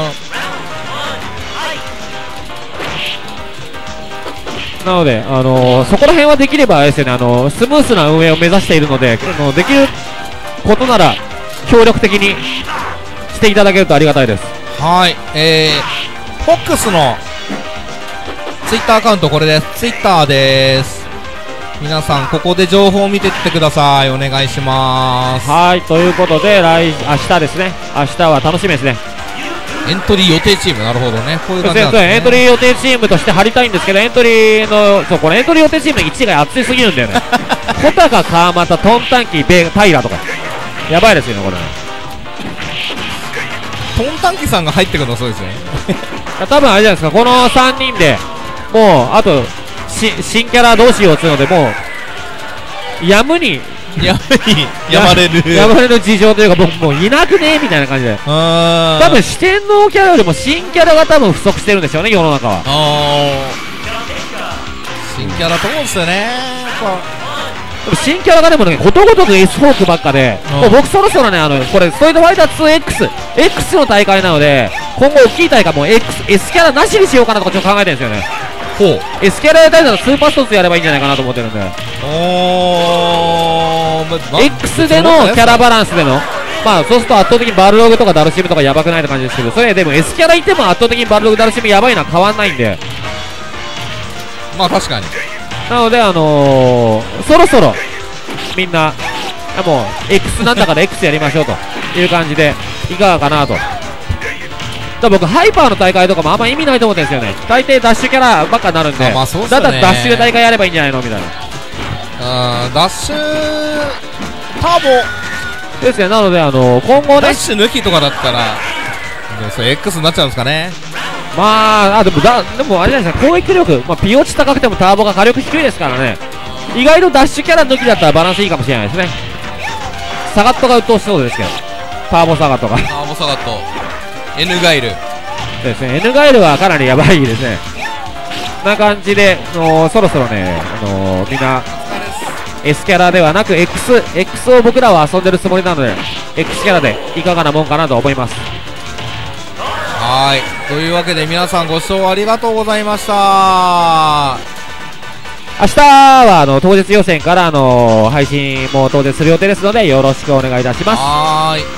S5: なので、あのー、そこら辺はできればですよね、あのー、スムースな運営を目指しているのであのできることなら協力的にしていただけるとありがたいです。
S6: はい、えー、フォックスのツイッターアカウントこれです。ツイッターです。皆さんここで情報を見てってください。お願いします。
S5: はいということで来明日ですね、明日は楽しみですね。
S6: エントリー予定チーム、なるほどね、こういう感じなんですね。
S5: エントリー予定チームとして貼りたいんですけど、エントリーのそうこれエントリー予定チームのいちが熱いすぎるんだよね小高、川又、トンタンキ、ベ平とかやばいですよねこれ。
S6: トンタンキさんが入ってくるのそうですね
S5: 多分あれじゃないですか、このさんにんでもうあとし新キャラどうしようっていうのでもうやむに
S6: やむにやまれる
S5: やまれる事情というか僕もういなくねみたいな感じで、多分四天王キャラよりも新キャラが多分不足してるんでしょうね世の中は。
S6: あ新キャラと思うんですよね。
S5: でも新キャラがでもねことごとく S フォークばっかで、もう僕そろそろねあのこれストリートファイター ツーエックス X の大会なので今後大きい大会も X S キャラなしにしようかなとかちょっと考えてるんですよね。ほう S キャラやりたいならスーパーストーツやればいいんじゃないかなと思ってるんで、
S6: おー
S5: X でのキャラバランスでのまあそうすると圧倒的にバルログとかダルシムとかやばくないって感じですけど、それでも S キャラいても圧倒的にバルログダルシムやばいのは変わんないんで、
S6: まあ確かに。
S5: なのであのー、そろそろみんなもう X なんだから X やりましょうという感じでいかがかなと。だ僕ハイパーの大会とかもあんま意味ないと思ってるんですよね。大抵ダッシュキャラばっかになるんで、
S6: まあそうっす
S5: だ
S6: よね。
S5: ったらダッシュで大会やればいいんじゃないのみたいな。
S6: あーダッシュターボ
S5: ですね。なのであのー、今後ね
S6: ダッシュ抜きとかだったらでもそれ X になっちゃうんですかね。
S5: まあ、あでもだでもあれじゃないですか、攻撃力、まあ、ピオチ高くてもターボが火力低いですからね、意外とダッシュキャラ抜きだったらバランスいいかもしれないですね。サガットが鬱陶しそうですけど、ターボサガットが
S6: ターボサガット N ガイル
S5: ですね、N ガイルはかなりやばいですね。な感じで、あのー、そろそろね、あのー、みんな S キャラではなく X, X を僕らは遊んでるつもりなので X キャラでいかがなもんかなと思います。
S6: はーい、というわけで皆さんご視聴ありがとうございました。
S5: 明日はあの当日予選から、あのー、配信も当然する予定ですのでよろしくお願いいたします。
S6: はーい、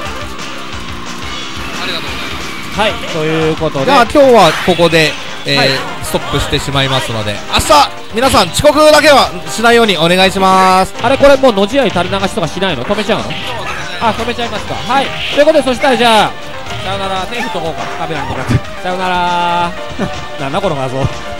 S4: ありがとうございます。
S5: はい、ということで、
S6: じゃあ今日はここで、えー
S5: はい
S6: ストップしてしまいますので、明日皆さん遅刻だけはしないようにお願いします。
S5: あれこれもうのじ合い垂れ流しとかしないの？止めちゃうの？あ、止めちゃいますか。はい、ということでそしたらじゃあさよなら、手振っとこうか、カメラに向かってさよならなんだこの画像